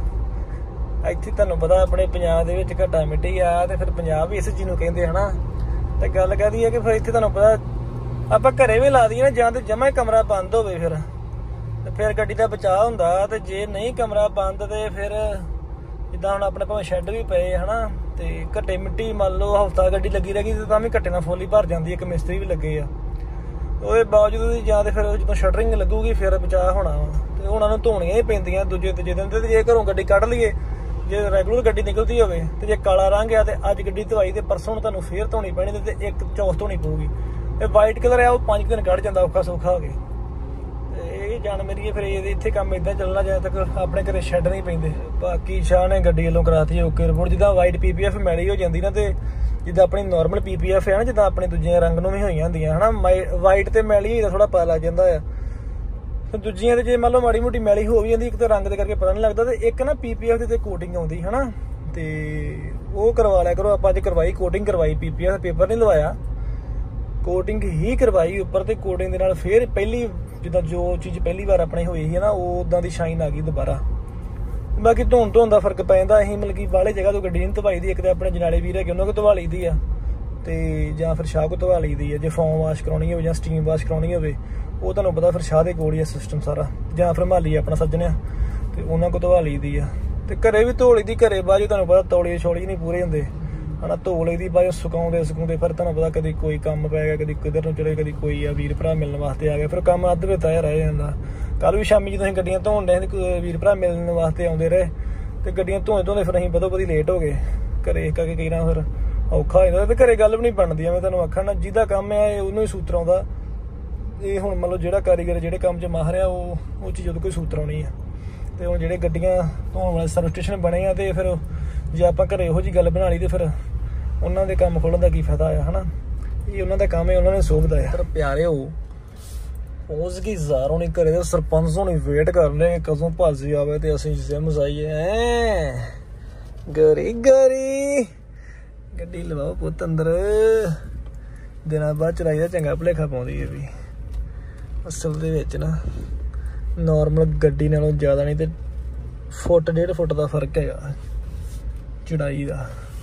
ਇੱਥੇ ਤੁਹਾਨੂੰ ਪਤਾ ਆਪਣੇ ਪੰਜਾਬ ਦੇ ਵਿੱਚ ਘੱਟਾ ਮਿੱਟੀ ਆ ਤੇ ਫਿਰ ਪੰਜਾਬ ਵੀ ਇਸ ਚੀਜ਼ ਨੂੰ ਕਹਿੰਦੇ ਹਨਾ ਤੇ ਗੱਲ ਕਹਦੀ ਹੈ ਕਿ ਫਿਰ ਇੱਥੇ ਤੁਹਾਨੂੰ ਪਤਾ ਆਪਾਂ ਘਰੇ ਵੀ ਲਾ ਦਈਏ ਨਾ ਜਾਂ ਤੇ ਜਮਾ ਕਮਰਾ ਬੰਦ ਹੋਵੇ ਫਿਰ ਤੇ ਫਿਰ ਗੱਡੀ ਦਾ ਬਚਾਅ ਹੁੰਦਾ ਤੇ ਜੇ ਨਹੀਂ ਕਮਰਾ ਬੰਦ ਤੇ ਫਿਰ ਜਿੱਦਾਂ ਹੁਣ ਆਪਣੇ ਭਾਵੇਂ ਸ਼ੈੱਡ ਵੀ ਪਏ ਹਨਾ ਤੇ ਘੱਟੇ ਮਿੱਟੀ ਮੰਨ ਲਓ ਹਫ਼ਤਾ ਗੱਡੀ ਲੱਗੀ ਰਹੀ ਤੇ ਤਾਂ ਵੀ ਘੱਟੇ ਨਾਲ ਫੁੱਲ ਹੀ ਭਰ ਜਾਂਦੀ ਹੈ ਇੱਕ ਮਿਸਤਰੀ ਵੀ ਲੱਗੇ ਆ ਉਹਦੇ ਬਾਵਜੂਦ ਜਾਂ ਤੇ ਫਿਰ ਜਦੋਂ ਸ਼ਟਰਿੰਗ ਲੱਗੂਗੀ ਫਿਰ ਬਚਾਅ ਹੋਣਾ ਵਾ ਤੇ ਉਹਨਾਂ ਨੂੰ ਧੋਣੀਆਂ ਹੀ ਪੈਂਦੀਆਂ ਦੂਜੇ ਤੀਜੇ ਦਿਨ ਤੇ ਜੇ ਘਰੋਂ ਗੱਡੀ ਕੱਢ ਲਈਏ ਜੇ ਰੈਗੂਲਰ ਗੱਡੀ ਨਿਕਲਦੀ ਹੋਵੇ ਤੇ ਜੇ ਕਾਲਾ ਰੰਗ ਆ ਤੇ ਅੱਜ ਗੱਡੀ ਧਵਾਈ ਤੇ ਪਰਸੋਂ ਨੂੰ ਤੁਹਾਨੂੰ ਫੇਰ ਧੋਣੀ ਪੈਣੀ ਤੇ ਇੱਕ ਚੌਥ ਧੋਣੀ ਪਊਗੀ ਇਹ ਵਾਈਟ ਕਲਰ ਆ ਉਹ ਪੰਜ ਦਿਨ ਕੱਢ ਜਾਂਦਾ ਔਖਾ ਸੌਖਾ ਹੋ ਕੇ ਤੇ ਇਹ ਜਾਣ ਮੇਰੀ ਫਿਰ ਇਹਦੇ ਇੱਥੇ ਕੰਮ ਇਦਾਂ ਚੱਲਣਾ ਜਦੋਂ ਤੱਕ ਆਪਣੇ ਘਰੇ ਸ਼ੈੱਡ ਨਹੀਂ ਪੈਂਦੇ ਬਾਕੀ ਸ਼ਾਹ ਨੇ ਗੱਡੀ ਵੱਲੋਂ ਕਰਾਤੀ ਓਕੇ ਰਿਪੋਰਟ ਜਿੱਦਾਂ ਵਾਈਟ ਪੀ ਪੀ ਐਫ ਮੈਲੀ ਹੋ ਜਾਂਦੀ ਨਾ ਤੇ ਜਿੱਦਾਂ ਆਪਣੀ ਨੋਰਮਲ ਪੀ ਪੀ ਐਫ ਹੈ ਨਾ ਜਿੱਦਾਂ ਆਪਣੇ ਦੂਜੀਆਂ ਰੰਗ ਨੂੰ ਵੀ ਹੋਈਆਂ ਹੁੰਦੀਆਂ ਹਨਾ ਵਾਈਟ ਤੇ ਮੈਲੀ ਦਾ ਥੋੜਾ ਪਤਾ ਲੱਗ ਜਾਂਦਾ ਆ ਤੇ ਦੂਜੀਆਂ ਤੇ ਜੇ ਮੰਨ ਲਓ ਮਾੜੀ ਮੋਟੀ ਮੈਲੀ ਹੋ ਵੀ ਜਾਂਦੀ ਇੱਕ ਤਾਂ ਰੰਗ ਦੇ ਕਰਕੇ ਪਤਾ ਨਹੀਂ ਲੱਗਦਾ ਤੇ ਇੱਕ ਨਾ ਪੀ ਪੀ ਐਫ ਦੇ ਤੇ ਕੋਟਿੰਗ ਆਉਂਦੀ ਹਨਾ ਤੇ ਉਹ ਕਰਵਾ ਲਿਆ ਕਰੋ ਆਪਾਂ ਅੱਜ ਕਰਵਾਈ ਕੋਟਿੰਗ ਕਰਵਾਈ ਪੀ ਪੀ ਐਫ ਪੇਪਰ ਨਹੀਂ ਲਵਾਇਆ ਕੋਟਿੰਗ ਹੀ ਕਰਵਾਈ ਉੱਪਰ ਤੇ ਕੋਟਿੰਗ ਦੇ ਨਾਲ ਫੇਰ ਪਹਿਲੀ ਜਿੱਦਾਂ ਜੋ ਚੀਜ਼ ਪਹਿਲੀ ਵਾਰ ਆਪਣੇ ਹੋਈ ਸੀ ਨਾ ਉਹ ਉਦਾਂ ਦੀ ਸ਼ਾਈਨ ਆ ਗਈ ਦੁਬਾਰਾ ਬਾਕੀ ਧੋਣ ਧੋਣ ਦਾ ਫਰਕ ਪੈ ਜਾਂਦਾ ਅਸੀਂ ਮਤਲਬ ਕਿ ਬਾਹਲੇ ਜਗ੍ਹਾ ਤੋਂ ਗੱਡੀ ਨਹੀਂ ਧਵਾਈ ਦੀ ਇੱਕ ਤਾਂ ਆਪਣੇ ਜਨਾਲੇ ਵੀਰ ਹੈਗੇ ਉਹਨਾਂ ਕੋਲ ਧਵਾ ਲਈ ਦੀ ਆ ਤੇ ਜਾਂ ਫਿਰ ਸ਼ਾਹ ਕੋਲ ਧਵਾ ਲਈ ਦੀ ਆ ਜੇ ਫੋਮ ਵਾਸ਼ ਕਰਾਉਣੀ ਹੋਵੇ ਜਾਂ ਸਟੀਮ ਵਾਸ਼ ਕਰਾਉਣੀ ਹੋਵੇ ਉਹ ਤੁਹਾਨੂੰ ਪਤਾ ਫਿਰ ਸ਼ਾਹ ਦੇ ਕੋਲ ਹੀ ਆ ਸਿਸਟਮ ਸਾਰਾ ਜਾਂ ਫਿਰ ਮਾਲੀ ਆਪਣਾ ਸੱਜਣਿਆ ਤੇ ਉਹਨਾਂ ਕੋਲ ਧਵਾ ਲਈ ਦੀ ਆ ਤੇ ਘਰੇ ਵੀ ਧੋ ਲਈ ਦੀ ਘਰੇ ਬਾਅਦ ਤੁਹਾਨੂੰ ਪਤਾ ਤੌਲੀ ਛੋਲੀ ਨਹੀਂ ਪੂਰੇ ਹੁੰਦੇ ਹਨਾ ਧੋ ਲਈ ਦੀ ਬਾਅਦ ਸੁਕਾਉਂਦੇ ਸੁਕਾਉਂਦੇ ਫਿਰ ਤੁਹਾਨੂੰ ਪਤਾ ਕਦੀ ਕੋਈ ਕੰਮ ਪੈ ਗਿਆ ਕਦੀ ਕਿੱਧਰ ਨੂੰ ਚਲੇ ਕਦੀ ਕੋਈ ਆ ਵੀਰ ਭਰਾ ਮਿਲਣ ਵਾਸਤੇ ਆ ਗਿਆ ਫਿਰ ਕੰਮ ਅੱਧ ਵਿੱਚ ਆਇਆ ਰਹਿ ਜਾਂਦਾ ਕੱਲ ਵੀ ਸ਼ਾਮੀ ਜਦੋਂ ਅਸੀਂ ਗੱਡੀਆਂ ਧੋਣ ਡਏ ਤੇ ਵੀਰ ਭਰਾ ਮਿਲਣ ਵਾਸਤੇ ਆਉਂਦੇ ਰਹੇ ਤੇ ਗੱਡੀਆਂ ਧੋਏ ਧੋਂਦੇ ਫਿਰ ਅਸੀਂ ਬਦੋ ਬਦੀ ਲੇਟ ਹੋ ਗਏ ਘਰੇ ਇੱਕ ਕਰਕੇ ਕਈ ਨਾ ਫਿਰ ਔਖਾ ਹੋ ਜਾਂਦਾ ਤੇ ਘਰੇ ਗੱਲ ਵੀ ਨਹੀਂ ਬਣਦੀ ਮੈਂ ਤੁਹਾਨੂੰ ਆਖਾਂ ਨਾ ਜਿਹਦਾ ਕੰਮ ਹੈ ਉਹਨੂੰ ਹੀ ਸੂਤਰ ਆਉਂਦਾ ਇਹ ਹੁਣ ਮਤਲਬ ਜਿਹੜਾ ਕਾਰੀਗਰ ਜਿਹੜੇ ਕੰਮ 'ਚ ਮਾਹਰ ਆ ਉਹ ਉਹ ਚੀਜ਼ ਉਹਦੇ ਕੋਈ ਸੂਤਰ ਆਉਣੀ ਆ। ਅਤੇ ਹੁਣ ਜਿਹੜੇ ਗੱਡੀਆਂ ਧੋਣ ਵਾਲੇ ਸਰਵਿਸ ਸਟੇਸ਼ਨ ਬਣੇ ਆ ਅਤੇ ਫਿਰ ਜੇ ਆਪਾਂ ਘਰੇ ਇਹੋ ਜਿਹੀ ਗੱਲ ਬਣਾ ਲਈ ਤਾਂ ਫਿਰ ਉਹਨਾਂ ਦੇ ਕੰਮ ਖੋਲ੍ਹਣ ਦਾ ਕੀ ਫਾਇਦਾ ਆ ਹੈ ਨਾ। ਇਹ ਉਹਨਾਂ ਦਾ ਕੰਮ ਹੈ, ਉਹਨਾਂ ਨੇ ਸੋਭਦਾ ਆ। ਪਰ ਪਿਆਰੇ ਹੋ ਉਸ ਕੀ ਜ਼ਾਰ ਹੋਣੀ ਘਰੇ ਦੇ ਸਰਪੰਚ ਹੋਣੀ ਵੇਟ ਕਰ ਰਹੇ ਕਦੋਂ ਭਾਜੀ ਆਵੇ ਤੇ ਅਸੀਂ ਜਿਮ ਜਾਈਏ। ਐ ਗਰੀ ਗਰੀ ਗੱਡੀ ਲਵਾਓ ਪੁੱਤ ਅੰਦਰ। ਦਿਨਾਂ ਬਾਅਦ ਚਲਾਈ ਦਾ ਚੰਗਾ ਭੁਲੇਖਾ ਪਾਉਂਦੀ ਹੈ ਵੀ ਅਸਲ ਦੇ ਵਿੱਚ ਨਾ ਨੋਰਮਲ ਗੱਡੀ ਨਾਲੋਂ ਜ਼ਿਆਦਾ ਨਹੀਂ ਤੇ ਫੁੱਟ ਡੇਢ ਫੁੱਟ ਦਾ ਫਰਕ ਹੈਗਾ ਚੜਾਈ ਦਾ।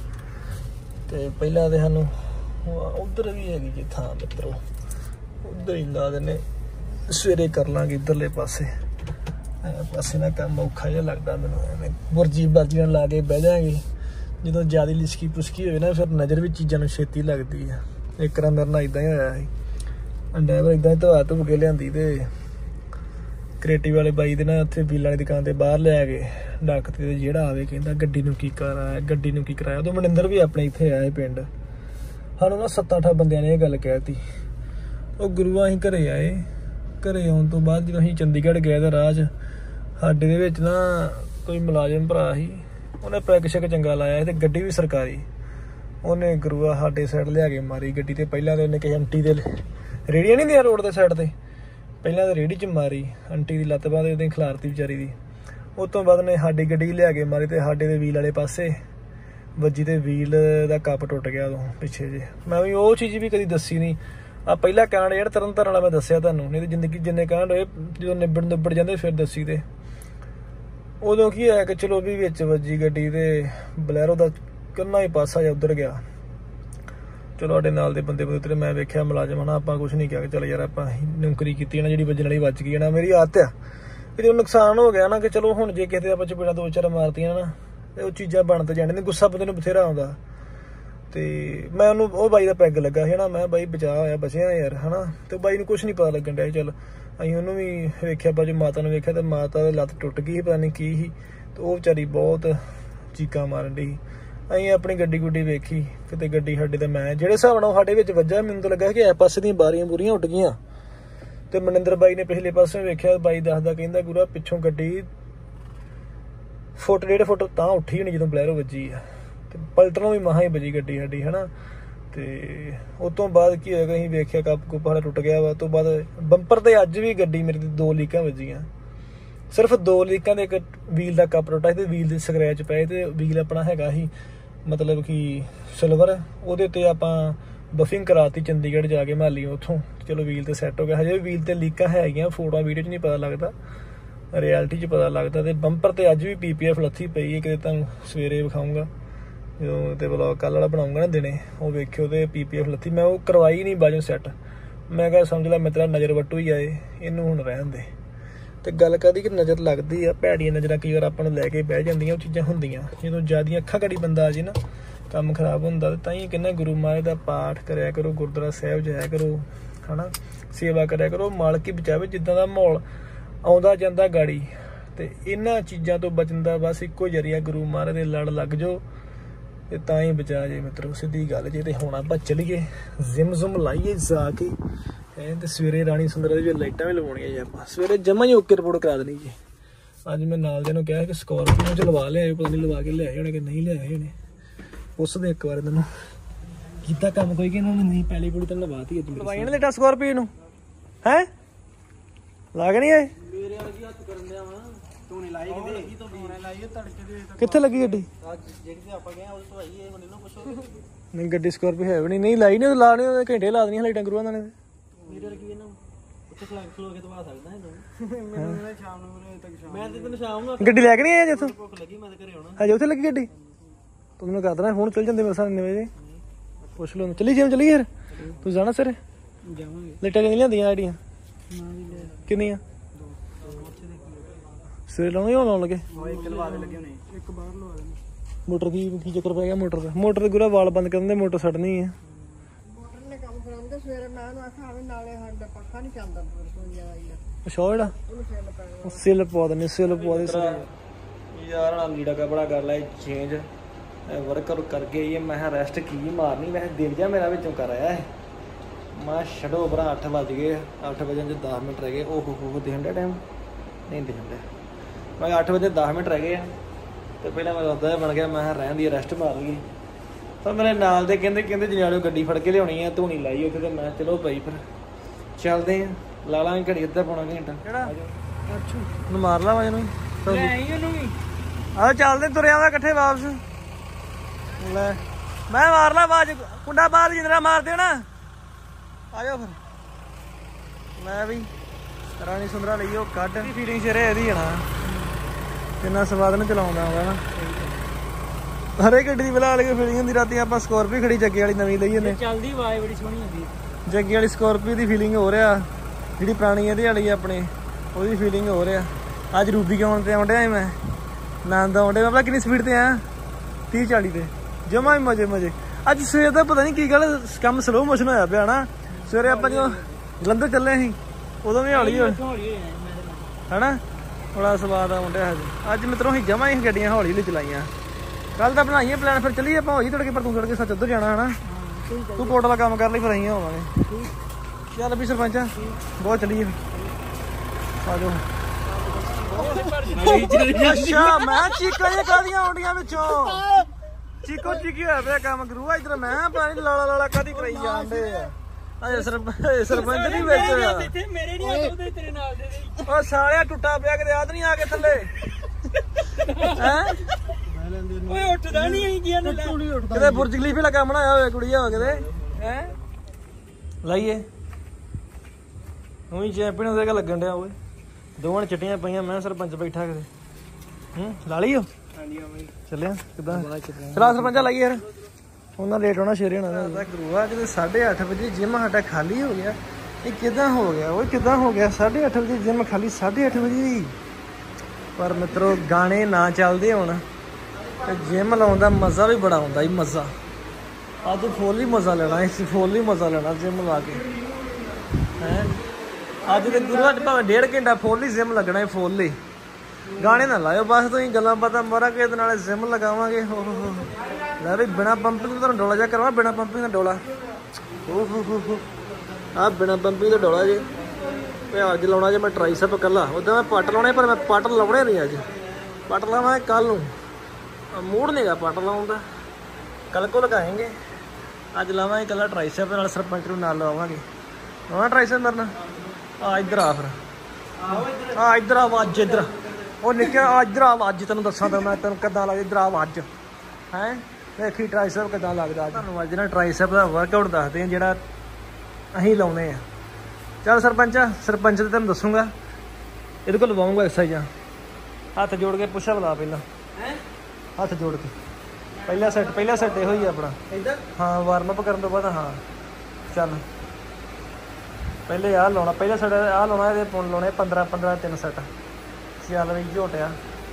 ਤੇ ਪਹਿਲਾਂ ਤੇ ਸਾਨੂੰ ਉਧਰ ਵੀ ਹੈਗੀ ਜੀ ਥਾਂ ਮਿੱਤਰੋ, ਉਧਰ ਹੀ ਲਾ ਦਿੰਦੇ ਸਵੇਰੇ ਕਰ ਲਾਂਗੇ ਇੱਧਰਲੇ ਪਾਸੇ। ਪਾਸੇ ਨਾਲ ਕੰਮ ਔਖਾ ਜਿਹਾ ਲੱਗਦਾ ਮੈਨੂੰ, ਐਵੇਂ ਬੁਰਜੀ ਬਾਜੀ ਨਾਲ ਲਾ ਕੇ ਬਹਿ ਜਾਵਾਂਗੇ। ਜਦੋਂ ਜ਼ਿਆਦਾ ਲਿਸ਼ਕੀ ਪੁਸ਼ਕੀ ਹੋਵੇ ਨਾ ਫਿਰ ਨਜ਼ਰ ਵੀ ਚੀਜ਼ਾਂ ਨੂੰ ਛੇਤੀ ਲੱਗਦੀ ਆ। ਇੱਕ ਵਾਰ ਮੇਰੇ ਨਾਲ ਇੱਦਾਂ ਹੀ ਹੋਇਆ ਸੀ, ਡਰਾਈਵਰ ਇੱਦਾਂ ਹੀ ਧਵਾ ਧੁਪ ਕੇ ਲਿਆਂਦੀ ਤੇ ਕ੍ਰੇਟਿਵ ਵਾਲੇ ਬਾਈ ਦੇ ਨਾ ਉੱਥੇ ਵੀਲਾਂ ਵਾਲੀ ਦੁਕਾਨ 'ਤੇ ਬਾਹਰ ਲੈ ਕੇ ਡੱਕ ਤੇ ਜਿਹੜਾ ਆਵੇ ਕਹਿੰਦਾ ਗੱਡੀ ਨੂੰ ਕੀ ਕਰਾਇਆ ਗੱਡੀ ਨੂੰ ਕੀ ਕਰਾਇਆ। ਉਦੋਂ ਮਨਿੰਦਰ ਵੀ ਆਪਣੇ ਇੱਥੇ ਆਏ ਪਿੰਡ, ਸਾਨੂੰ ਨਾ ਸੱਤਾਂ ਅਠਾਂ ਬੰਦਿਆਂ ਨੇ ਇਹ ਗੱਲ ਕਹਿ ਤੀ। ਉਹ ਗੁਰੂਆਂ ਅਸੀਂ ਘਰੇ ਆਏ, ਘਰੇ ਆਉਣ ਤੋਂ ਬਾਅਦ ਜਦੋਂ ਅਸੀਂ ਚੰਡੀਗੜ੍ਹ ਗਏ ਤਾਂ ਰਾਹ 'ਚ ਸਾਡੇ ਦੇ ਵਿੱਚ ਨਾ ਕੋਈ ਮੁਲਾਜ਼ਮ ਭਰਾ ਸੀ, ਉਹਨੇ ਪੈਗ ਸ਼ੈਗ ਚੰਗਾ ਲਾਇਆ ਸੀ ਤੇ ਗੱਡੀ ਵੀ ਸਰਕਾਰੀ। ਉਹਨੇ ਗੁਰੂਆ ਸਾਡੇ ਸਾਈਡ ਲਿਆ ਕੇ ਮਾਰੀ ਗੱਡੀ। ਤੇ ਪਹਿਲਾਂ ਤਾਂ ਉਹਨੇ ਕਿਸੇ ਆਂਟੀ ਦੇ ਰੇਹੜੀਆਂ ਨਹੀਂ ਦੀਆਂ ਰੋਡ ਦੇ ਸਾਈਡ 'ਤੇ, ਪਹਿਲਾਂ ਤਾਂ ਰੇਹੜੀ 'ਚ ਮਾਰੀ ਆਂਟੀ ਦੀ ਲੱਤ ਬਾਂਹ ਉਹਦੀ ਖਿਲਾਰਤੀ ਵਿਚਾਰੀ ਦੀ। ਉਸ ਤੋਂ ਬਾਅਦ ਨੇ ਸਾਡੀ ਗੱਡੀ ਲਿਆ ਕੇ ਮਾਰੀ ਤੇ ਸਾਡੇ ਦੇ ਵੀਲ ਵਾਲੇ ਪਾਸੇ ਵੱਜੀ ਤੇ ਵੀਲ ਦਾ ਕੱਪ ਟੁੱਟ ਗਿਆ ਉਦੋਂ ਪਿੱਛੇ ਜੇ। ਮੈਂ ਵੀ ਉਹ ਚੀਜ਼ ਵੀ ਕਦੀ ਦੱਸੀ ਨਹੀਂ। ਆ ਪਹਿਲਾ ਕਾਂਡ ਜਿਹੜਾ ਤਰਨ ਤਾਰਨ ਵਾਲਾ ਮੈਂ ਦੱਸਿਆ ਤੁਹਾਨੂੰ, ਨਹੀਂ ਤਾਂ ਜ਼ਿੰਦਗੀ ਜਿੰਨੇ ਕਾਂਡ ਹੋਏ ਜਦੋਂ ਨਿਬੜ ਨਿਬੜ ਜਾਂਦੇ ਫਿਰ ਦੱਸੀ। ਤੇ ਉਦੋਂ ਕੀ ਹੋਇਆ ਕਿ ਚਲੋ ਵੀ ਵਿੱਚ ਵੱਜੀ ਗੱਡੀ ਤੇ ਬਲੈਰੋ ਦਾ ਕਿੰਨਾ ਹੀ ਪਾਸਾ ਜਿਹਾ ਉੱਧਰ ਗਿਆ। ਚਲੋ ਸਾਡੇ ਨਾਲ ਦੇ ਬੰਦੇ ਬੰਦੇ ਉੱਤਰੇ, ਮੈਂ ਵੇਖਿਆ ਮੁਲਾਜ਼ਮ ਨਾ, ਆਪਾਂ ਕੁਛ ਨਹੀਂ ਕਿਹਾ ਕਿ ਚਲੋ ਯਾਰ ਆਪਾਂ ਨੌਕਰੀ ਕੀਤੀ ਨਾ, ਜਿਹੜੀ ਵੱਜਣ ਵਾਲੀ ਵੱਜ ਗਈ ਨਾ। ਮੇਰੀ ਆਦਤ ਆ ਕਿ ਜਦੋਂ ਨੁਕਸਾਨ ਹੋ ਗਿਆ ਨਾ ਕਿ ਚਲੋ ਹੁਣ ਜੇ ਕਿਸੇ ਆਪਾਂ ਚਪੇੜਾਂ ਦੋ ਚਾਰ ਮਾਰਤੀਆਂ ਨਾ ਤੇ ਉਹ ਚੀਜ਼ਾਂ ਬਣ ਤੇ ਜਾਣੀਆਂ। ਗੁੱਸਾ ਬੰਦੇ ਨੂੰ ਬਥੇਰਾ ਆਉਂਦਾ। ਤੇ ਮੈਂ ਉਹਨੂੰ ਉਹ ਬਾਈ ਦਾ ਪੈਗ ਲੱਗਾ ਸੀ ਨਾ, ਮੈਂ ਬਾਈ ਬਚਾ ਹੋਇਆ ਬਚਿਆ ਯਾਰ ਹੈ ਨਾ। ਤੇ ਬਾਈ ਨੂੰ ਕੁਛ ਨਹੀਂ ਪਤਾ ਲੱਗਣ ਡਿਆ। ਚੱਲ ਅਸੀਂ ਉਹਨੂੰ ਵੀ ਵੇਖਿਆ, ਬਾਜੂ ਮਾਤਾ ਨੂੰ ਵੇਖਿਆ ਤੇ ਮਾਤਾ ਦੀ ਲੱਤ ਟੁੱਟ ਗਈ ਸੀ, ਪਤਾ ਨਹੀਂ ਕੀ ਸੀ। ਤੇ ਉਹ ਵਿਚਾਰੀ ਬਹੁਤ ਚੀਕਾਂ ਮਾਰਨ ਡਈ। ਅਸੀਂ ਆਪਣੀ ਗੱਡੀ ਗੁੱਡੀ ਵੇਖੀ ਕਿਤੇ ਗੱਡੀ ਸਾਡੇ ਤੇ ਮੈਂ ਜਿਹੜੇ ਹਿਸਾਬ ਨਾਲ ਸਾਡੇ ਵਿੱਚ ਵੱਜਾ ਮੈਨੂੰ ਤਾਂ ਲੱਗਾ ਕਿ ਇਸ ਪਾਸੇ ਦੀਆਂ ਬਾਰੀਆਂ ਬੂਰੀਆਂ ਉੱਡ ਗਈਆਂ। ਤੇ ਮਨਿੰਦਰ ਬਾਈ ਨੇ ਪਿਛਲੇ ਪਾਸੇ ਵੇਖਿਆ, ਬਾਈ ਦੱਸਦਾ ਕਹਿੰਦਾ ਗੁਰਾ ਪਿੱਛੋਂ ਗੱਡੀ ਫੁੱਟ ਡੇਢ ਫੁੱਟ ਤਾਂ ਉੱਠੀ ਹੋਣੀ ਜਦੋਂ ਬਲੈਰੋ ਵੱਜੀ ਆ। ਤੇ ਪਲਟਣੋਂ ਵੀ ਮਹਾਂ ਹੀ ਵੱਜੀ ਗੱਡੀ ਸਾਡੀ ਹੈ ਨਾ। ਤੇ ਉਸ ਤੋਂ ਬਾਅਦ ਕੀ ਹੋਏਗਾ, ਅਸੀਂ ਵੇਖਿਆ ਕੱਪ ਕੁੱਪ ਸਾਡਾ ਟੁੱਟ ਗਿਆ ਵਾ। ਉਸ ਤੋਂ ਬਾਅਦ ਬੰਪਰ ਤੇ ਅੱਜ ਵੀ ਗੱਡੀ ਮੇਰੀ ਦੀ ਦੋ ਲੀਕਾਂ ਵੱਜੀਆਂ, ਸਿਰਫ ਦੋ ਲੀਕਾਂ ਦੇ ਇੱਕ ਵੀਲ ਦਾ ਕੱਪ ਟੁੱਟਾ ਸੀ ਤੇ ਵੀਲ ਦੇ ਸਕਰੈਚ ਪਏ। ਤੇ ਵੀਲ ਆਪਣਾ ਹੈਗਾ ਸੀ ਮਤਲਬ ਕਿ ਸਿਲਵਰ, ਉਹਦੇ ਉੱਤੇ ਆਪਾਂ ਬਫਿੰਗ ਕਰਾਤੀ ਚੰਡੀਗੜ੍ਹ ਜਾ ਕੇ ਮਾਲੀ ਉੱਥੋਂ। ਚਲੋ ਵੀਲ ਤੇ ਸੈੱਟ ਹੋ ਗਿਆ। ਹਜੇ ਵੀ ਵੀਲ ਤੇ ਲੀਕਾਂ ਹੈਗੀਆਂ, ਫੋਟੋਆਂ ਵੀਡੀਓ 'ਚ ਨਹੀਂ ਪਤਾ ਲੱਗਦਾ, ਰਿਐਲਿਟੀ 'ਚ ਪਤਾ ਲੱਗਦਾ। ਤੇ ਬੰਪਰ ਤੇ ਅੱਜ ਵੀ ਪੀ ਪੀ ਐਫ ਲੱਥੀ ਪਈ ਹੈ, ਕਿਤੇ ਤੁਹਾਨੂੰ ਸਵੇਰੇ ਵਿਖਾਊਂਗਾ ਜਦੋਂ ਤੇ ਵਲੋਗ ਕੱਲ੍ਹ ਵਾਲਾ ਬਣਾਊਂਗਾ ਨਾ ਦਿਨੇ, ਉਹ ਵੇਖਿਓ। ਤੇ ਪੀ ਪੀ ਐਫ ਲੱਥੀ ਮੈਂ ਉਹ ਕਰਵਾਈ ਨਹੀਂ ਬਾਜੂ ਸੈੱਟ। ਮੈਂ ਕਿਹਾ ਸਮਝ ਲੈ ਮੇਰਾ ਨਜ਼ਰ ਵੱਟੂ ਹੀ ਆਏ, ਇਹਨੂੰ ਹੁਣ ਰਹਿਣ ਦੇ। ਤੇ ਗੱਲ ਕਰਦੀ ਕਿ ਨਜ਼ਰ ਲੱਗਦੀ ਆ, ਭੈੜੀਆਂ ਨਜ਼ਰਾਂ ਕਈ ਵਾਰ ਆਪਾਂ ਨੂੰ ਲੈ ਕੇ ਬਹਿ ਜਾਂਦੀਆਂ, ਉਹ ਚੀਜ਼ਾਂ ਹੁੰਦੀਆਂ। ਜਦੋਂ ਜ਼ਿਆਦੀਆਂ ਅੱਖਾਂ ਘੜੀ ਬੰਦਾ ਆ ਜੇ ਨਾ ਕੰਮ ਖਰਾਬ ਹੁੰਦਾ। ਤਾਂ ਹੀ ਕਹਿੰਦਾ ਗੁਰੂ ਮਹਾਰਾਜ ਦਾ ਪਾਠ ਕਰਿਆ ਕਰੋ, ਗੁਰਦੁਆਰਾ ਸਾਹਿਬ ਜਾਇਆ ਕਰੋ ਹੈ ਨਾ, ਸੇਵਾ ਕਰਿਆ ਕਰੋ। ਮਾਲਕ ਹੀ ਬਚਾਵੇ ਜਿੱਦਾਂ ਦਾ ਮਾਹੌਲ ਆਉਂਦਾ ਜਾਂਦਾ ਗਾੜੀ। ਤੇ ਇਹਨਾਂ ਚੀਜ਼ਾਂ ਤੋਂ ਬਚਣ ਦਾ ਬਸ ਇੱਕੋ ਜ਼ਰੀਆ ਗੁਰੂ ਮਹਾਰਾਜ ਦੇ ਲੜ ਲੱਗ ਜਾਓ ਤੇ ਤਾਂ ਹੀ ਬਚਾ ਜੇ ਮਿੱਤਰੋ, ਸਿੱਧੀ ਗੱਲ ਜੇ। ਤੇ ਹੁਣ ਆਪਾਂ ਚੱਲੀਏ ਜ਼ਿਮ ਜ਼ੁਮ ਲਾਈਏ ਜਾ ਕੇ ਐਂ। ਤੇ ਸਵੇਰੇ ਰਾਣੀ ਸੁੰਦਰ ਦੀ ਲਾਈਟਾਂ ਵੀ ਲਵਾਉਣੀਆਂ ਜੀ ਆਪਾਂ ਸਵੇਰੇ, ਜਮਾ ਹੀ ਓਕੇ ਰਿਪੋਰਟ ਕਰਾ ਦੇਣੀ ਜੀ। ਅੱਜ ਮੈਂ ਨਾਲ ਦੇ ਨੂੰ ਕਿਹਾ ਕਿ ਸਕੋਰਪੀਓ 'ਚ ਲਵਾ ਲਿਆਏ, ਪਤਾ ਨਹੀਂ ਲਵਾ ਕੇ ਲਿਆਏ ਹੋਣੇ ਕਿ ਨਹੀਂ ਲਿਆਏ ਹੋਣੇ, ਪੁੱਛਦੇ ਇੱਕ ਵਾਰ ਤੈਨੂੰ ਕੀਤਾ ਕੰਮ ਕੋਈ ਕਿ ਇਹਨਾਂ ਨੇ ਨਹੀਂ ਪਹਿਲੀ ਪੂਰੀ ਤਾਂ ਲਵਾਤੀ ਅੱਜ ਲਵਾਈ ਨਾ ਲੇਟਾ ਸਕੋਰਪੀਓ ਨੂੰ ਹੈ ਲਾ ਕੇ ਨਹੀਂ ਆਏ ਮੇਰੇ ਵਾਲੀ ਹੱਥ ਕਰਨ ਦਿਆ ਵਾ ਤੂੰ ਨਹੀਂ ਲਾਈ ਕਿਤੇ ਲੱਗੀ ਤੋਂ ਫੋਨ ਲਾਈ ਤੜਕੇ ਦੇ ਕਿੱਥੇ ਲੱਗੀ ਗੱਡੀ ਜਿਹੜੀ ਤੇ ਆਪਾਂ ਗਏ ਉਹ ਤੋਂ ਆਈ ਇਹ ਹੁਣ ਇਹਨੂੰ ਪੁੱਛੋ ਨਹੀਂ ਗੱਡੀ ਸਕੋਰਪੀਓ ਹੈ ਵੀ ਨਹੀਂ ਨਹੀਂ ਲਾਈ ਨਹੀਂ ਲਾਣੇ ਉਹਦੇ ਘੰਟੇ ਲਾ ਦੇਣੀਆਂ ਲਾਈਟਾਂ ਗੁਰੂਆਂ ਨੇ ਮੇਰੇ ਵਰਗੀ ਇਹਨਾਂ ਉੱਥੇ ਖਲਾ ਖਲੋ ਕੇ ਦਵਾ ਸਕਦਾ ਇਹਨੂੰ ਮੈਨੂੰ ਸ਼ਾਮ ਨੂੰ ਤੱਕ ਸ਼ਾਮ ਮੈਂ ਤੇ ਤੈਨੂੰ ਸ਼ਾਮ ਨੂੰ ਗੱਡੀ ਲੈ ਕੇ ਨਹੀਂ ਆਇਆ ਜਿੱਥੋਂ ਭੁੱਖ ਲੱਗੀ ਮੈਂ ਤਾਂ ਘਰੇ ਆਉਣਾ ਹਜੇ ਉੱਥੇ ਲੱਗੀ ਗੱਡੀ ਤੂੰ ਮੈਨੂੰ ਕਰ ਦੇਣਾ ਹੁਣ ਚੱਲ ਜਾਂਦੇ ਮੇਰੇ ਸਾਹਮਣੇ ਵਜੇ ਪੁੱਛ ਲਓ ਚੱਲੀ ਜਿਮ ਚੱਲੀ ਯਾਰ ਤੂੰ ਜਾਣਾ ਸਰ ਜਾਵਾਂਗੇ ਲਾਈਟਾਂ ਕਿੰਨੀਆਂ ਲਿਆਂਦੀਆਂ ਆਈਡੀਆਂ ਕਿੰਨੀਆਂ ਸਵੇਰ ਲਾਉਣੀ ਹੋਣ ਲਾਉਣ ਲੱਗੇ ਇੱਕ ਲਵਾ ਦੇ ਲੱਗੇ ਹੋਣੇ ਇੱਕ ਬਾਹਰ ਲਵਾ ਦੇਣਾ ਮੋਟਰ ਦੀ ਕੀ ਚੱਕਰ ਪੈ ਗਿਆ ਮੋਟਰ ਦਾ ਮੋਟਰ ਦੇ ਗੁਰਾ ਵਾਲ ਬੰਦ ਕਰਨ ਦੇ ਮੋਟਰ ਸੜਨੀ ਹੈ ਮੋਟਰ ਨੇ ਕੰਮ ਕਰਾਉਂਦੇ ਸਵੇਰੇ ਮੈਂ ਉਹਨੂੰ ਆਖਾਂ ਆਵੇਂ ਨਾਲੇ ਸਾਡਾ ਪੱਖਾ ਨਹੀਂ ਚੱਲਦਾ ਰਸੋਈਆਂ ਦਾ ਅੱਛਾ ਜਿਹੜਾ ਉਹਨੂੰ ਸਿਲ ਪਵਾ ਦਿੰਦੇ ਸਿਲ ਪਵਾ ਦੇ ਯਾਰ ਨਾਲ ਲੀੜਾ ਕਪੜਾ ਕਰ ਲੈ ਚੇਂਜ ਵਰਕਰ ਕਰਕੇ ਇਹ ਮੈਂ ਰੈਸਟ ਕੀ ਮਾਰਨੀ ਮੈਂ ਦਿਲ ਜਾ ਮੇਰਾ ਵਿੱਚੋਂ ਕਰ ਆਇਆ ਹੈ मैं छड़ो भरा अठ बज गए अठ बजन च दस मिनट रह गए ओहो हो दिखन डया टाइम नहीं दिखन डया मैं अठ बजे दस मिनट रह गए तो पहले मैं उदा बन गया मैं रहन दी रेस्ट मार गई तो मेरे नाल दे कहंदे कहंदे जनियाड़ो गड्डी फड़ के लियानी है धूनी लाई उत्थे तो मैं चलो भाई फिर चलते हैं ला लांगे घड़ी अद्धा पौना घंटा अच्छा मार ला वजन आ चलते तुरे आवा कट्ठे वापस ले मैं मार ला बाज कुंडा बाहर जिंदरा मार देना आ जाओ फिर मैं भी रानी सुंदरा लईओ कट फीलिंग सिरे एदी है ना कितना स्वाद ना चलाउंदा होगा ना हरे गड्डी दी बला लगे फीलिंग हुंदी राती आपां स्कॉर्पियो खड़ी जग्गे वाली नवीं लई ने चलदी आवाज बड़ी सोहनी हुंदी जग्गे वाली स्कॉर्पियो दी फीलिंग हो रहा जिहड़ी पुरानी एदी वाली अपने ओदी फीलिंग हो रहा अज रूबी के आउण ते आउंडे मैं नंद आउंडे मैं भला कितनी स्पीड ते आ तीह चाली ते जमा ही मजे मजे अज सवेर दा पता नहीं की गल कम स्लो मोशन होया पिया ना सवेरे आप जो जलंधर चले सी उदों भी हौली है ना बड़ा स्वाद आउंडा हज अज मित्रों ही जमा ही गड्डियां हौली हौली चलाइया कल तो बनाइए प्लान फिर चलीए आप होई तड़के पर तू तड़के सच उधर जाना है ना तू पोर्ट वाला काम कर ली फिर अं होवांगे चल भी सरपंच बहुत चलीए आ जाओ अच्छा मैं चीकां जिहियां काहदियां आउंदियां विचों चीको चीकी होया पिया काम करूआ इधर मैं पता नहीं लाला लाला कादी कराई जांदे अजे सरपंच नहीं विच मेरे नहीं आके उधर तेरे नाल दे दे ओ सालिया टुੱਟਾ पिया किते याद नहीं आके थल्ले हैं ओए उठदा नहीं आई ਗਿਆ ਨੇ किते बुर्ज खलीफे दा काम बनाया होया कुड़िया हो किते हैं लाइए ਉਹੀ ਚੈਂਪੀਅਨ ਦੇ ਲੱਗਣ ਡਿਆ ਓਏ ਦੋਵਾਂ ਚਿੱਟੀਆਂ ਪਈਆਂ ਮੈਂ ਸਰਪੰਚ ਬੈਠਾ ਕਿਤੇ ਹੂੰ ਲਾ ਲਈਓ ਚੱਲਿਆ ਕਿੱਦਾਂ ਚਲਾ ਸਰਪੰਚਾ ਲਾਈਏ ਯਾਰ ਉਹਨਾਂ ਲੇਟ ਹੋਣਾ ਸ਼ੇਰੇ ਹੋਣਾ ਗੁਰੂਆ ਕਿਤੇ ਸਾਢੇ ਅੱਠ ਵਜੇ ਜਿਮ ਸਾਡਾ ਖਾਲੀ ਹੋ ਗਿਆ ਇਹ ਕਿੱਦਾਂ ਹੋ ਗਿਆ ਉਹ ਕਿੱਦਾਂ ਹੋ ਗਿਆ ਸਾਢੇ ਅੱਠ ਵਜੇ ਜਿਮ ਖਾਲੀ ਸਾਢੇ ਅੱਠ ਵਜੇ ਪਰ ਮਿੱਤਰੋ ਗਾਣੇ ਨਾ ਚੱਲਦੇ ਹੁਣ ਤੇ ਜਿਮ ਲਾਉਣ ਦਾ ਮਜ਼ਾ ਵੀ ਬੜਾ ਆਉਂਦਾ ਹੀ ਮਜ਼ਾ ਅੱਜ ਫੁੱਲ ਹੀ ਮਜ਼ਾ ਲੈਣਾ ਇਸ ਫੁੱਲ ਹੀ ਮਜ਼ਾ ਲੈਣਾ ਜਿਮ ਲਾ ਕੇ ਹੈ ਅੱਜ ਤੇ ਗੁਰੂਆ ਭਾਵੇਂ ਡੇਢ ਘੰਟਾ ਫੁੱਲ ਹੀ ਜਿਮ ਲੱਗਣਾ ਹੈ ਫੁੱਲ ਹੀ गाने ना लाओ बस तुम गल्लां बातां मारांगे ते नाले जिम लगावांगे हो हो हो लै भी बिना पंपिंग तो डोला जा करवा बिना पंपिंग का डोला ओ हो हो हो आ बिना पंपिंग का डोला जी अज लाउणा जे मैं ट्राइसेप कल्ला उदा मैं पट लाने पर मैं पट लाने नहीं अज पट लावांगे कल नूं मूड नहीं गा पट लाउण दा कल को लगाएंगे अज लावांगे कल्ला ट्राइसेप नाल सरपंच नूं नाल लावांगे लाउणा ट्राइसेप मेरे नाल आ इधर आ फिर आ इधर आ अज इधर ਉਹ ਨਿੱਕਿਆ ਇਧਰ ਆ ਅੱਜ ਤੈਨੂੰ ਦੱਸਾਂ ਤਾਂ ਮੈਂ ਤੈਨੂੰ ਕਿੱਦਾਂ ਲੱਗਦਾ ਇਧਰ ਆ ਅੱਜ ਹੈ ਵੇਖੀ ਟਰਾਈਸੈਪ ਕਿੱਦਾਂ ਲੱਗਦਾ ਤੁਹਾਨੂੰ ਅੱਜ ਨਾ ਟਰਾਈਸੈਪ ਦਾ ਵਰਕਆਊਟ ਦੱਸਦੇ ਆ ਜਿਹੜਾ ਅਸੀਂ ਲਾਉਨੇ ਆ ਚੱਲ ਸਰਪੰਚ ਸਰਪੰਚ ਤੇ ਤੈਨੂੰ ਦੱਸੂਗਾ ਇਹਦੇ ਕੋਲ ਲਵਾਉਂਗਾ ਐਕਸਰਸਾਈਜ਼ਾਂ ਹੱਥ ਜੋੜ ਕੇ ਪੁਸ਼ਅਪ ਲਾ ਪਹਿਲਾਂ ਹੈ ਹੱਥ ਜੋੜ ਕੇ ਪਹਿਲਾ ਸੈੱਟ ਪਹਿਲਾ ਸੈੱਟ ਇਹੋ ਹੀ ਆਪਣਾ ਇੱਧਰ ਹਾਂ ਵਾਰਮ ਅਪ ਕਰਨ ਤੋਂ ਬਾਅਦ ਹਾਂ ਚੱਲ ਪਹਿਲੇ ਆਹ ਲਾਉਣਾ ਪਹਿਲਾ ਸੈੱਟ ਆਹ ਲਾਉਣਾ ਇਹਦੇ ਪੁਣ ਲਾਉਣੇ ਪੰਦਰਾਂ ਪੰਦਰਾਂ ਤਿੰਨ ਸੈੱਟ ਚੱਲ ਵੀ ਝੋਟਿਆ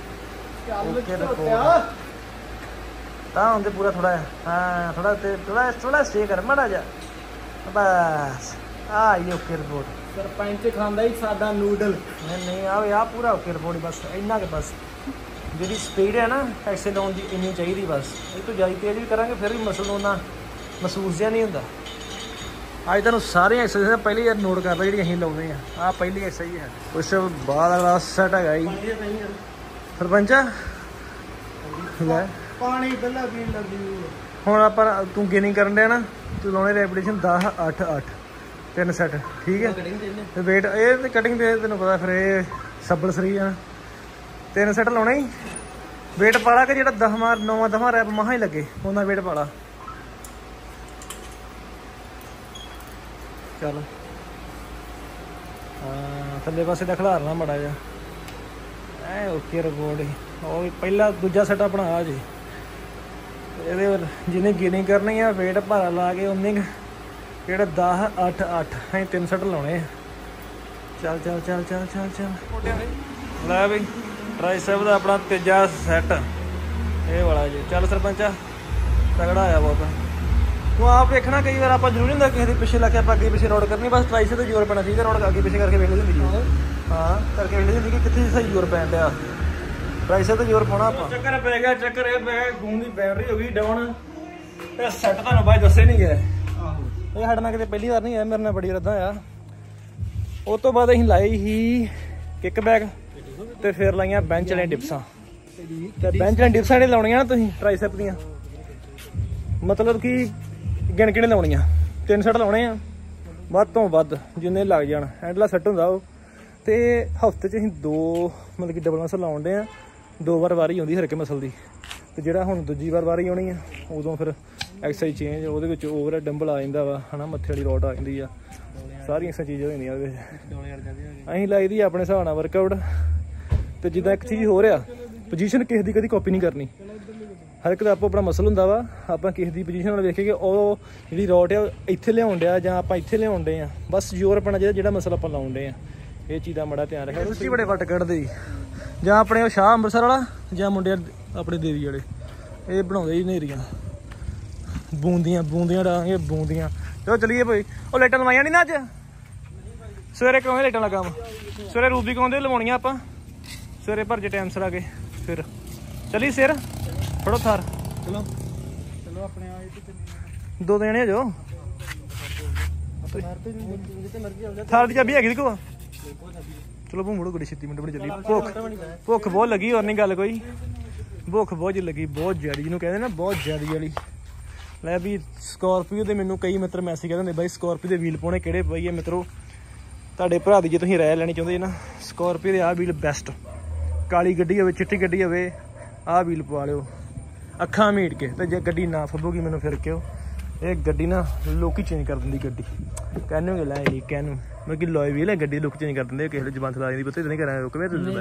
ਤਾਂ ਹੁੰਦੇ ਪੂਰਾ ਥੋੜਾ ਹਾਂ ਥੋੜਾ ਤੇ ਥੋੜਾ ਥੋੜਾ ਸਟੇ ਕਰ ਮਾੜਾ ਜਾ ਬਸ ਆ ਇਹ ਓਕੇ ਰਿਪੋਰਟ ਸਰਪੰਚ ਖਾਂਦਾ ਹੀ ਸਾਦਾ ਨੂਡਲ ਨਹੀਂ ਨਹੀਂ ਆ ਆ ਪੂਰਾ ਓਕੇ ਰਿਪੋਰਟ ਬਸ ਇੰਨਾ ਕਿ ਬਸ ਜਿਹੜੀ ਸਪੀਡ ਹੈ ਨਾ ਐਕਸਲ ਲਾਉਣ ਦੀ ਇੰਨੀ ਚਾਹੀਦੀ ਬਸ ਇਹ ਤੋਂ ਜ਼ਿਆਦਾ ਤੇਜ਼ ਵੀ ਕਰਾਂਗੇ ਫਿਰ ਵੀ ਮਸਲ ਉਹਨਾਂ ਮਹਿਸੂਸ ਜਿਹਾ ਨਹੀਂ ਹੁੰਦਾ ਅੱਜ ਤੁਹਾਨੂੰ ਸਾਰੀਆਂ ਐਕਸਰਸਾਈਜ਼ਾਂ ਪਹਿਲੀ ਯਾਰ ਨੋਟ ਕਰ ਲਓ ਜਿਹੜੀ ਅਸੀਂ ਲਾਉਂਦੇ ਆ ਆਹ ਪਹਿਲੀ ਐਕਸਰਸਾਈਜ਼ ਹੈ ਉਸ ਬਾਅਦ ਅਗਲਾ ਸੈੱਟ ਹੈਗਾ ਜੀ ਸਰਪੰਚਾ ਲੈ ਪਾਣੀ ਪਹਿਲਾਂ ਪੀਣ ਲੱਗੀ ਹੁਣ ਆਪਾਂ ਤੂੰ ਗੇਨਿੰਗ ਕਰਨ ਡਿਆ ਨਾ ਤੂੰ ਲਾਉਣੇ ਰੈਪੀਟੀਸ਼ਨ ਦਸ ਅੱਠ ਅੱਠ ਤਿੰਨ ਸੈੱਟ ਠੀਕ ਹੈ ਤੇ ਵੇਟ ਇਹ ਤੇ ਕਟਿੰਗ ਤੇ ਤੈਨੂੰ ਪਤਾ ਫਿਰ ਇਹ ਸੱਬਲ ਸਰੀ ਆ ਤਿੰਨ ਸੈੱਟ ਲਾਉਣਾ ਹੀ ਵੇਟ ਪਾਲਾ ਕਿ ਜਿਹੜਾ ਦਸਵਾਂ ਨੌਵਾਂ ਦਸਵਾਂ ਰੈਪ ਮਹਾ ਹੀ ਲੱਗੇ ਉਹਨਾਂ ਵੇਟ ਪਾਲਾ ਚੱਲ ਹਾਂ ਥੱਲੇ ਪਾਸੇ ਦਾ ਖਿਲਾਰਨਾ ਮਾੜਾ ਜਿਹਾ ਐ ਓਕੇ ਰਿਪੋਰਟ ਉਹ ਪਹਿਲਾ ਦੂਜਾ ਸੈੱਟ ਆਪਣਾ ਆ ਜੀ ਇਹਦੇ ਜਿਹਨੇ ਗੇਨਿੰਗ ਕਰਨੀ ਆ ਵੇਟ ਭਾਰਾ ਲਾ ਕੇ ਉਹਨੇ ਕਿਹੜਾ ਦਸ ਅੱਠ ਅੱਠ ਅਸੀਂ ਤਿੰਨ ਸੈੱਟ ਲਾਉਣੇ ਆ ਚੱਲ ਚੱਲ ਚੱਲ ਚੱਲ ਚੱਲ ਚੱਲ ਲੈ ਬਈ ਟਰਾਈਸੈਪ ਦਾ ਆਪਣਾ ਤੀਜਾ ਸੈੱਟ ਇਹ ਵਾਲਾ ਜੀ ਚੱਲ ਸਰਪੰਚਾ ਤਗੜਾ ਆਇਆ ਬਹੁਤ ਤੂੰ ਆਪ ਵੇਖਣਾ ਕਈ ਵਾਰ ਆਪਾਂ ਜ਼ਰੂਰੀ ਹੁੰਦਾ ਕਿਸੇ ਦੇ ਪਿੱਛੇ ਲਾ ਕੇ ਆਪਾਂ ਅੱਗੇ ਪਿੱਛੇ ਰੋਡ ਕਰਨੀ ਬਸ ਟਰਾਈਸੈਪ ਤੇ ਜ਼ੋਰ ਪੈਣਾ ਚਾਹੀਦਾ ਰੋਡ ਅੱਗੇ ਪਿੱਛੇ ਕਰਕੇ ਵੇਖ ਲਈ ਹੁੰਦੀ ਹਾਂ ਕਰਕੇ ਵੇਖ ਲਈ ਹੁੰਦੀ ਕਿ ਕਿੱਥੇ ਸਹੀ ਜ਼ੋਰ ਪੈਣ ਡਿਆ ਟਰਾਈਸੈਪ ਤੇ ਜ਼ੋਰ ਪਾਉਣਾ ਆਪਾਂ ਚੱਕਰ ਪੈ ਗਿਆ ਚੱਕਰ ਇਹ ਪੈ ਗਿਆ ਖੂਨ ਦੀ ਬੈਟਰੀ ਹੋ ਗਈ ਡਾਊਨ ਤੇ ਸੈੱਟ ਤੁਹਾਨੂੰ ਬਾਅਦ ਦੱਸੇ ਨਹੀਂ ਗਏ ਇਹ ਸਾਡੇ ਨਾਲ ਕਿਤੇ ਪਹਿਲੀ ਵਾਰ ਨਹੀਂ ਆਇਆ, ਮੇਰੇ ਨਾਲ ਬੜੀ ਰੱਦਾਂ ਆ। ਉਸ ਤੋਂ ਬਾਅਦ ਅਸੀਂ ਲਾਈ ਸੀ ਕਿੱਕ ਬੈਗ ਤੇ ਫਿਰ ਲਾਈਆਂ ਬੈਂਚ ਵਾਲੀਆਂ ਡਿਪਸਾਂ। ਤੇ ਬੈਂਚ ਵਾਲੀਆਂ ਡਿਪਸਾਂ ਜਿਹੜੀਆਂ ਲਾਉਣੀਆਂ ਨਾ ਤੁਸੀਂ ਟ੍ਰਾਈਸੈਪ ਦੀਆਂ, ਮਤਲਬ ਕਿ ਗਿਣ ਗਿਣ ਲਾਉਣੀਆਂ, ਤਿੰਨ ਸੈੱਟ ਲਾਉਣੇ ਆ ਵੱਧ ਤੋਂ ਵੱਧ ਜਿੰਨੇ ਲੱਗ ਜਾਣ। ਹੈਂਡਲਾ ਸੈੱਟ ਹੁੰਦਾ ਉਹ। ਤੇ ਹਫ਼ਤੇ 'ਚ ਅਸੀਂ ਦੋ ਮਤਲਬ ਕਿ ਡਬਲ ਮਸਲ ਲਾਉਣ ਡੇ ਆ, ਦੋ ਵਾਰ ਵਾਰੀ ਆਉਂਦੀ ਹਰ ਇੱਕ ਮਸਲ ਦੀ। ਤੇ ਜਿਹੜਾ ਹੁਣ ਦੂਜੀ ਵਾਰ ਵਾਰੀ ਆਉਣੀ ਆ ਉਦੋਂ ਫਿਰ ਐਕਸਰਸਾਈਜ਼ ਚੇਂਜ, ਉਹਦੇ ਵਿੱਚ ਓਵਰ ਡੰਬਲ ਆ ਜਾਂਦਾ ਵਾ ਹੈ ਨਾ, ਮੱਥੇ ਵਾਲੀ ਰੋਡ ਆ ਜਾਂਦੀ ਆ, ਸਾਰੀਆਂ ਐਕਸਾ ਚੀਜ਼ਾਂ ਹੋ ਜਾਂਦੀਆਂ ਉਹਦੇ ਵਿੱਚ। ਅਸੀਂ ਲਾਈ ਦੀ ਆਪਣੇ ਹਿਸਾਬ ਨਾਲ ਵਰਕਆਊਟ। ਤੇ ਜਿੱਦਾਂ ਇੱਕ ਚੀਜ਼ ਹੋ ਰਿਹਾ, ਪੋਜੀਸ਼ਨ ਕਿਸੇ ਦੀ ਕਦੀ ਕਾਪੀ ਨਹੀਂ ਕਰਨੀ। ਹਰ ਇੱਕ ਦਾ ਆਪੋ ਆਪਣਾ ਮਸਲ ਹੁੰਦਾ ਵਾ। ਆਪਾਂ ਕਿਸੇ ਦੀ ਪੋਜੀਸ਼ਨ ਨਾਲ ਵੇਖੇ ਕਿ ਉਹ ਜਿਹੜੀ ਰੋਡ ਆ ਇੱਥੇ ਲਿਆਉਣ ਡਿਆ ਜਾਂ ਆਪਾਂ ਇੱਥੇ ਲਿਆਉਣ ਡੇ ਆ, ਬਸ ਜ਼ੋਰ ਪੈਣਾ ਚਾਹੀਦਾ ਜਿਹੜਾ ਮਸਲ ਆਪਾਂ ਲਾਉਣ ਡੇ ਆ। ਇਹ ਚੀਜ਼ ਦਾ ਬੜਾ ਧਿਆਨ ਰੱਖਿਆ। ਤੁਸੀਂ ਬੜੇ ਵੱਟ ਕੱਢਦੇ ਜੀ, ਜਾਂ ਆਪਣੇ ਉਹ ਸ਼ਾਹ ਅੰਮ੍ਰਿਤਸਰ ਵਾਲਾ ਜਾਂ ਮੁੰਡੇ ਆਪਣੇ ਦੇਵੀ ਵਾਲੇ, ਇਹ ਬਣਾਉਂਦੇ ਜੀ ਨੇਰੀਆਂ ਬੂੰਦੀਆਂ ਬੂੰਦੀਆਂ ਡਾਂਗੇ ਬੂੰਦੀਆਂ। ਚਲੋ ਚਲੀਏ ਭਾਈ। ਉਹ ਲਾਈਟਾਂ ਲਵਾਈਆਂ ਨਹੀਂ ਨਾ ਅੱਜ, ਸਵੇਰੇ ਕਿਉਂ ਲਾਈਟਾਂ ਦਾ ਕੰਮ? ਸਵੇਰੇ ਰੂਬੀ ਕਹਿੰਦੇ ਲਵਾਉਣੀਆਂ ਆਪਾਂ ਸਵੇਰੇ ਭਰ ਜੇ ਟਾਈਮ ਸਿਰ ਆ ਕੇ। ਫਿਰ ਚਲੀ ਸਿਰ ਫੜੋ ਥਾਰ। ਚਲੋ ਚਲੋ ਆਪਣੇ ਦੋ ਦੋ ਜਣੇ ਜੋ ਥਾਰ ਦੀ ਚਾਬੀ ਹੈਗੀ ਦੀ ਕੋ। ਚਲੋ ਭੂਮੜੋ ਗੱਡੀ ਛੇਤੀ ਮਿੰਟ ਬਣੀ ਚੱਲੀ। ਭੁੱਖ ਭੁੱਖ ਬਹੁਤ ਲੱਗੀ, ਹੋਰ ਨਹੀਂ ਗੱਲ ਕੋਈ। ਭੁੱਖ ਬਹੁਤ ਲੱਗੀ, ਬਹੁਤ ਜ਼ਿਆਦਾ, ਜਿਹਨੂੰ ਕਹਿੰਦੇ ਨਾ ਬਹੁਤ ਜ਼ਿਆਦਾ ਵਾਲੀ। ਲੈ ਵੀ ਸਕੋਰਪੀਓ ਦੇ ਮੈਨੂੰ ਕਈ ਮਿੱਤਰ ਮੈਸੇਜ ਕਹਿੰਦੇ ਹੁੰਦੇ ਬਾਈ ਸਕੋਰਪੀਓ ਦੇ ਵੀਲ ਪਾਉਣੇ ਕਿਹੜੇ ਪਈਏ। ਮਿੱਤਰੋ ਤੁਹਾਡੇ ਭਰਾ ਦੀ ਜੇ ਤੁਸੀਂ ਰਾਇ ਲੈਣੀ ਚਾਹੁੰਦੇ ਨਾ, ਸਕੋਰਪੀਓ ਦੇ ਆਹ ਵੀਲ ਬੈਸਟ। ਕਾਲੀ ਗੱਡੀ ਹੋਵੇ ਚਿੱਟੀ ਗੱਡੀ ਹੋਵੇ, ਆਹ ਵੀਲ ਪਵਾ ਲਿਓ ਅੱਖਾਂ ਮੀਟ ਕੇ। ਤੇ ਜੇ ਗੱਡੀ ਨਾ ਫੱਬੂਗੀ ਮੈਨੂੰ ਫਿਰ ਕਿਉਂ, ਇਹ ਗੱਡੀ ਨਾ ਲੁੱਕ ਹੀ ਚੇਂਜ ਕਰ ਦਿੰਦੀ ਗੱਡੀ। ਕਹਿਨੂੰ ਕਿ ਲੈ ਜੀ ਕਹਿਨੂੰ ਮਤਲਬ ਕਿ ਲੋਏ ਵੀਲ ਹੈ ਗੱਡੀ ਲੁੱਕ ਚੇਂਜ ਕਰ ਦਿੰਦੇ। ਕਿਸੇ ਜਬਾਨ ਲਾ ਜਾਂਦੀ ਪਤਾ ਨਹੀਂ ਕਰਾਂ ਰੁਕ ਵੇ ਟਾਈਮ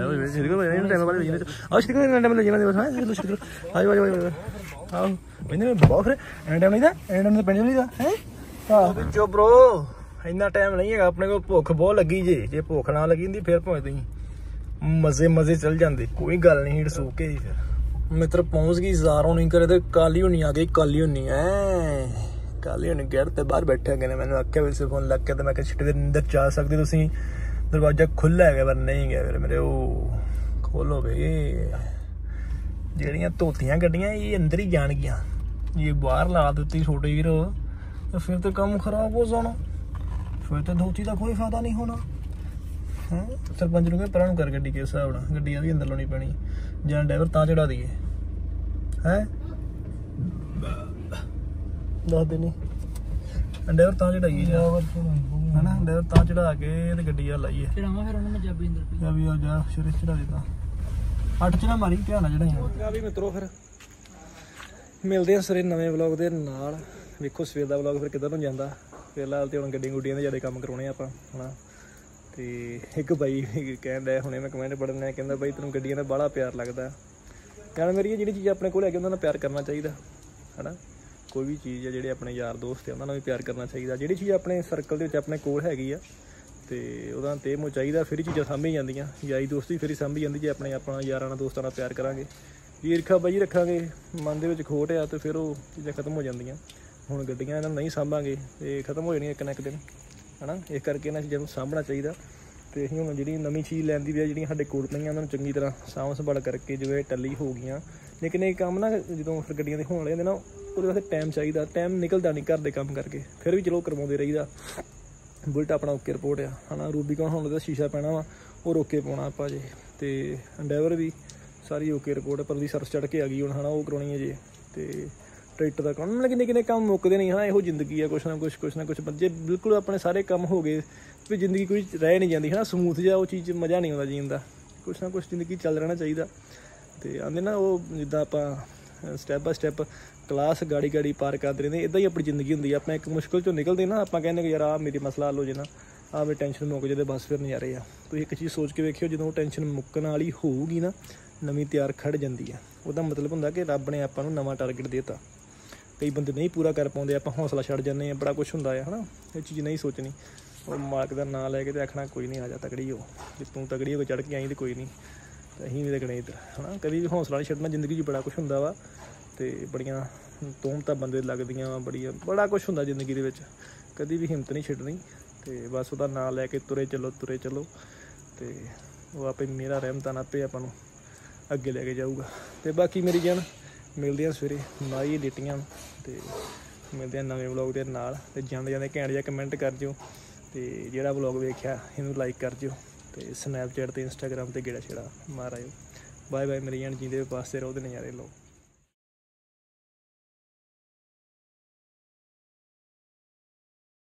ਆਹ ਕਹਿੰਦੇ ਬਹੁਤ ਫਿਰ ਐਂ ਟਾਈਮ ਨਹੀਂ ਦਾ ਐਂ ਟਾਈਮ ਪਿੰਡ ਨਹੀਂ ਦਾ ਹੈ। ਆਹ ਵਿੱਚੋਂ ਬਰੋ ਇੰਨਾ ਟਾਈਮ ਨਹੀਂ ਹੈਗਾ ਆਪਣੇ ਕੋਲ। ਭੁੱਖ ਬਹੁਤ ਲੱਗੀ ਜੇ, ਜੇ ਭੁੱਖ ਨਾ ਲੱਗੀ ਹੁੰਦੀ ਫਿਰ ਭਾਵੇਂ ਤੁਸੀਂ ਮਜ਼ੇ ਮਜ਼ੇ ਚੱਲ ਜਾਂਦੇ, ਕੋਈ ਗੱਲ ਨਹੀਂ। ਹੀਟ ਸੂਕ ਕੇ ਹੀ ਫਿਰ ਮਿੱਤਰ ਪਹੁੰਚ ਗਈ ਜ਼ਾਰ ਹੋਣੀ ਕਰੇ ਤੇ ਕਾਲੀ ਹੋਣੀ ਆ ਗਈ। ਕਾਲੀ ਹੋਣੀ ਐ ਕਾਲੀ ਹੋਣੀ ਗੇੜ ਤੇ ਬਾਹਰ ਬੈਠੇ ਗਏ ਨੇ। ਮੈਨੂੰ ਆਖਿਆ ਵੀ ਫੋਨ ਲੱਗ ਕੇ ਤੇ ਮੈਂ ਕਿਹਾ ਛਿੱਟੇ ਦੇ ਅੰਦਰ ਜਾ ਸਕਦੇ ਤੁਸੀਂ, ਦਰਵਾਜ਼ਾ ਖੁੱਲ੍ਹਾ ਹੈਗਾ ਪਰ ਨਹੀਂ ਗਿਆ। ਫਿਰ ਮੇਰੇ ਉਹ ਖੋਲੋ ਵੇ, ਜਿਹੜੀਆਂ ਧੋਤੀਆਂ ਗੱਡੀਆਂ ਇਹ ਅੰਦਰ ਹੀ ਜਾਣਗੀਆਂ। ਜੇ ਬਾਹਰ ਲਾ ਦਿੱਤੀ ਛੋਟੇ ਵੀਰ ਤਾਂ ਫਿਰ ਤਾਂ ਕੰਮ ਖਰਾਬ ਹੋ ਜਾਣਾ, ਫਿਰ ਤਾਂ ਧੋਤੀ ਦਾ ਕੋਈ ਫਾਇਦਾ ਨਹੀਂ ਹੋਣਾ ਹੈ। ਸਰਪੰਚ ਨੂੰ ਕਹਿੰਦੇ ਪਰਾਂ ਨੂੰ ਕਰ ਗੱਡੀ ਕਿਸ ਹਿਸਾਬ ਨਾਲ, ਗੱਡੀ ਆ ਵੀ ਅੰਦਰ ਲਾਉਣੀ ਪੈਣੀ ਜਾਂ ਡਰਾਈਵਰ ਤਾਂ ਚੜਾ ਦਈਏ ਹੈ। ਦੱਸ ਦੇ ਨਹੀਂ ਡਰਾਈਵਰ ਤਾਂ ਚੜਾਈਏ ਹੈ ਨਾ, ਡਰਾਈਵਰ ਤਾਂ ਚੜਾ ਕੇ ਤੇ ਗੱਡੀ ਆ ਲਾਈਏ। ਚੜਾਵਾਂ ਫਿਰ ਉਹਨੂੰ ਮੈਂ ਚਾਬੀ ਅੰਦਰ ਪਈ ਚਾਬੀ ਆ ਜਾ ਸ਼ੁਰੂ ਚੜਾ ਦਿੱਤਾ। ਅੱਠ ਚ ਨਾ ਮਾਰੀ ਧਿਆਨ ਨਾਲ ਚੜਾਈਆਂ ਵੀ ਮਿੱਤਰੋ। ਫਿਰ ਮਿਲਦੇ ਆ ਸਵੇਰੇ ਨਵੇਂ ਵਲੌਗ ਦੇ ਨਾਲ। ਵੇਖੋ ਸਵੇਰ ਦਾ ਵਲੌਗ ਫਿਰ ਕਿੱਧਰ ਨੂੰ ਜਾਂਦਾ। ਫਿਲਹਾਲ ਤੇ ਹੁਣ ਗੱਡੀਆਂ ਗੁੱਡੀਆਂ ਦੇ ਜ਼ਿਆਦਾ ਕੰਮ ਕਰਾਉਣੇ ਆਪਾਂ ਹੈ ਨਾ। ਤੇ ਇੱਕ ਬਾਈ ਕਹਿਣ ਡਿਆ ਹੁਣੇ ਮੈਂ ਕਮੈਂਟ ਪੜ੍ਹਨ ਡਿਆ, ਕਹਿੰਦਾ ਬਾਈ ਤੈਨੂੰ ਗੱਡੀਆਂ ਦਾ ਬਾਹਲਾ ਪਿਆਰ ਲੱਗਦਾ। ਕਹਿਣ ਮੇਰੀ ਜਿਹੜੀ ਚੀਜ਼ ਆਪਣੇ ਕੋਲ ਹੈਗੀ ਉਹਨਾਂ ਨਾਲ ਪਿਆਰ ਕਰਨਾ ਚਾਹੀਦਾ ਹੈ ਨਾ। ਕੋਈ ਵੀ ਚੀਜ਼ ਹੈ ਜਿਹੜੇ ਆਪਣੇ ਯਾਰ ਦੋਸਤ ਆ ਉਹਨਾਂ ਨਾਲ ਵੀ ਪਿਆਰ ਕਰਨਾ ਚਾਹੀਦਾ। ਜਿਹੜੀ ਚੀਜ਼ ਆਪਣੇ ਸਰਕਲ ਦੇ ਵਿੱਚ ਆਪਣੇ ਕੋਲ ਹੈਗੀ ਆ ਤੇ ਉਹਦਾ ਤੇ ਮੋ ਚਾਹੀਦਾ, ਫਿਰ ਹੀ ਚੀਜ਼ਾਂ ਸਾਂਭੀ ਜਾਂਦੀਆਂ। ਯਾਰੀ ਦੋਸਤੀ ਫਿਰ ਹੀ ਸਾਂਭੀ ਜਾਂਦੀ ਜੇ ਆਪਣੇ ਆਪਣਾ ਯਾਰਾਂ ਨਾਲ ਦੋਸਤਾਂ ਨਾਲ ਪਿਆਰ ਕਰਾਂਗੇ। ਈਰਖਾ ਬਾਈ ਰੱਖਾਂਗੇ ਮਨ ਦੇ ਵਿੱਚ ਖੋਟ ਆ ਤੇ ਫਿਰ ਉਹ ਚੀਜ਼ਾਂ ਖਤਮ ਹੋ ਜਾਂਦੀਆਂ। ਹੁਣ ਗੱਡੀਆਂ ਇਹਨਾਂ ਨੂੰ ਨਹੀਂ ਸਾਂਭਾਂਗੇ ਤੇ ਖਤਮ ਹੋ ਜਾਣੀਆਂ ਇੱਕ ਨਾ ਇੱਕ ਦਿਨ ਹੈ ਨਾ। ਇਸ ਕਰਕੇ ਇਹਨਾਂ ਚੀਜ਼ਾਂ ਨੂੰ ਸਾਂਭਣਾ ਚਾਹੀਦਾ। ਤੇ ਅਸੀਂ ਹੁਣ ਜਿਹੜੀ ਨਵੀਂ ਚੀਜ਼ ਲੈਂਦੀ ਵੀ ਆ, ਜਿਹੜੀਆਂ ਸਾਡੇ ਕੋਲ ਪਈਆਂ ਉਹਨਾਂ ਨੂੰ ਚੰਗੀ ਤਰ੍ਹਾਂ ਸਾਂਭ ਸੰਭਾਲ ਕਰਕੇ, ਜਿਵੇਂ ਟੱਲੀ ਹੋ ਗਈਆਂ। ਲੇਕਿਨ ਇਹ ਕੰਮ ਨਾ ਜਦੋਂ ਫਿਰ ਗੱਡੀਆਂ ਦੇ ਹੋਣ ਵਾਲੇ ਹੁੰਦੇ ਨਾ, ਉਹਦੇ ਵਾਸਤੇ ਟਾਈਮ ਚਾਹੀਦਾ। ਟਾਈਮ ਨਿਕਲਦਾ ਨਹੀਂ ਘਰ ਦੇ ਕੰਮ ਕਰਕੇ, ਫਿਰ ਵੀ ਚਲੋ ਕਰਵਾਉਂਦੇ ਰਹੀਦਾ। ਬੁਲਟ ਆਪਣਾ ਓਕੇ ਰਿਪੋਰਟ ਆ ਹੈ ਨਾ। ਰੂਬੀਕੌਨ ਹੁਣ ਉਹਦਾ ਸ਼ੀਸ਼ਾ ਪੈਣਾ ਵਾ, ਉਹ ਰੋਕੇ ਪਾਉਣਾ ਆਪਾਂ ਜੇ। ਤੇ ਐਂਡੈਵਰ ਵੀ ਸਾਰੀ ਓਕੇ ਰਿਪੋਰਟ, ਪਰ ਦੀ ਸਰਸ ਚੜ੍ਹ ਕੇ ਆ ਗਈ ਹੁਣ ਹੈ ਨਾ, ਉਹ ਕਰਾਉਣੀ ਹੈ ਜੇ। ਤੇ ਟਰੈਕਟਰ ਦਾ ਕੰਮ, ਕਿੰਨੇ ਕਿੰਨੇ ਕੰਮ ਮੁੱਕਦੇ ਨਹੀਂ ਹਾਂ। ਇਹੋ ਜ਼ਿੰਦਗੀ ਆ, ਕੁਛ ਨਾ ਕੁਛ ਕੁਛ ਨਾ ਕੁਛ ਜੇ ਬਿਲਕੁਲ ਆਪਣੇ ਸਾਰੇ ਕੰਮ ਹੋ ਗਏ ਵੀ ਜ਼ਿੰਦਗੀ ਕੋਈ ਰਹਿ ਨਹੀਂ ਜਾਂਦੀ ਹੈ ਨਾ ਸਮੂਥ ਜਿਹਾ। ਉਹ ਚੀਜ਼ ਮਜ਼ਾ ਨਹੀਂ ਆਉਂਦਾ ਜੀਣ ਦਾ। ਕੁਛ ਨਾ ਕੁਛ ਜ਼ਿੰਦਗੀ ਚੱਲ ਰਹਿਣਾ ਚਾਹੀਦਾ। ਤੇ ਆਉਂਦੇ ਨਾ ਉਹ ਜਿੱਦਾਂ ਆਪਾਂ ਸਟੈਪ ਬਾਏ ਸਟੈਪ ਕਲਾਸ ਗਾੜੀ ਗਾੜੀ ਪਾਰ ਕਰਦੇ ਰਹਿੰਦੇ, ਇੱਦਾਂ ਹੀ ਆਪਣੀ ਜ਼ਿੰਦਗੀ ਹੁੰਦੀ ਆ। ਆਪਾਂ ਇੱਕ ਮੁਸ਼ਕਿਲ 'ਚੋਂ ਨਿਕਲਦੇ ਨਾ, ਆਪਾਂ ਕਹਿੰਦੇ ਕਿ ਯਾਰ ਆਹ ਮੇਰੀ ਮਸਲਾ ਹੱਲ ਹੋ ਜੇ ਨਾ, ਆਹ ਮੇਰੀ ਟੈਨਸ਼ਨ ਮੁੱਕ ਜੇ, ਬਸ ਫਿਰ ਨਜ਼ਾਰੇ ਆ। ਤੁਸੀਂ ਇੱਕ ਚੀਜ਼ ਸੋਚ ਕੇ ਵੇਖਿਓ, ਜਦੋਂ ਉਹ ਟੈਨਸ਼ਨ ਮੁੱਕਣ ਵਾਲੀ ਹੋਊਗੀ ਨਾ, ਨਵੀਂ ਤਿਆਰ ਖੜ੍ਹ ਜਾਂਦੀ ਆ। ਉਹਦਾ ਮਤਲਬ ਹੁੰਦਾ ਕਿ ਰੱਬ ਨੇ ਆਪਾਂ ਨੂੰ ਨਵਾਂ ਟਾਰਗੇਟ ਦੇ ਤਾ। ਕਈ ਬੰਦੇ ਨਹੀਂ ਪੂਰਾ ਕਰ ਪਾਉਂਦੇ, ਆਪਾਂ ਹੌਸਲਾ ਛੱਡ ਜਾਂਦੇ ਹਾਂ, ਬੜਾ ਕੁਛ ਹੁੰਦਾ ਆ ਹੈ ਨਾ। ਇਹ ਚੀਜ਼ ਨਹੀਂ ਸੋਚਣੀ। ਉਹ ਮਾਲਕ ਦਾ ਨਾਂ ਲੈ ਕੇ ਤੇ ਆਖਣਾ ਕੋਈ ਨਹੀਂ ਆ ਜਾ ਤਕੜੀ ਹੋ, ਜੇ ਤੂੰ ਤਕੜੀ ਹੋ ਕੇ ਚੜ੍ਹ ਕੇ ਆਈ ਤਾਂ ਕੋਈ ਨਹੀਂ, ਤਾਂ ਅਸੀਂ ਵੀ ਲੱਗਣੇ ਇੱਧਰ ਹੈ ਨਾ। ਕਦੀ ਵੀ ਹੌਸਲਾ ਨਹੀਂ ਛੱਡਣਾ। ਜ਼ਿੰਦਗੀ 'ਚ ਬੜਾ ਕੁਛ ਹੁੰਦਾ ਵਾ ਅਤੇ ਬੜੀਆਂ ਤੋਹਮਤਾਂ ਬੰਦੇ ਲੱਗਦੀਆਂ ਵਾ, ਬੜੀਆਂ ਬੜਾ ਕੁਛ ਹੁੰਦਾ ਜ਼ਿੰਦਗੀ ਦੇ ਵਿੱਚ। ਕਦੀ ਵੀ ਹਿੰਮਤ ਨਹੀਂ ਛੱਡਣੀ ਅਤੇ ਬਸ ਉਹਦਾ ਨਾਂ ਲੈ ਕੇ ਤੁਰੇ ਚੱਲੋ ਤੁਰੇ ਚੱਲੋ ਅਤੇ ਉਹ ਆਪੇ ਮੇਰਾ ਰਹਿਮਤਾਂ ਆਪੇ ਆਪਾਂ ਨੂੰ ਅੱਗੇ ਲੈ ਕੇ ਜਾਊਗਾ। ਅਤੇ ਬਾਕੀ ਮੇਰੀ ਜਾਨ ਮਿਲਦੇ ਹਾਂ ਸਵੇਰੇ, ਨਾਈ ਲੇਟੀਆਂ ਅਤੇ ਮਿਲਦੇ ਹਾਂ ਨਵੇਂ ਵਲੋਗ ਦੇ ਨਾਲ। ਤੇ ਜਾਂਦੇ ਜਾਂਦੇ ਘੈਂਟ ਜਿਹਾ ਕਮੈਂਟ ਕਰ ਜਿਓ ਤੇ ਜਿਹੜਾ ਵਲੋਗ ਵੇਖਿਆ ਇਹਨੂੰ ਲਾਈਕ ਕਰ ਜਿਓ ਤੇ ਸਨੈਪਚੈਟ ਤੇ ਇੰਸਟਾਗ੍ਰਾਮ ਤੇ ਗੇੜਾ ਛੇੜਾ ਮਾਰ ਆਇਓ। ਬਾਏ ਬਾਏ ਮੇਰੀ ਜਾਨ, ਜੀਂਦੇ ਪਾਸੇ ਰਹੋ ਤੇ ਨਜ਼ਾਰੇ ਲਓ।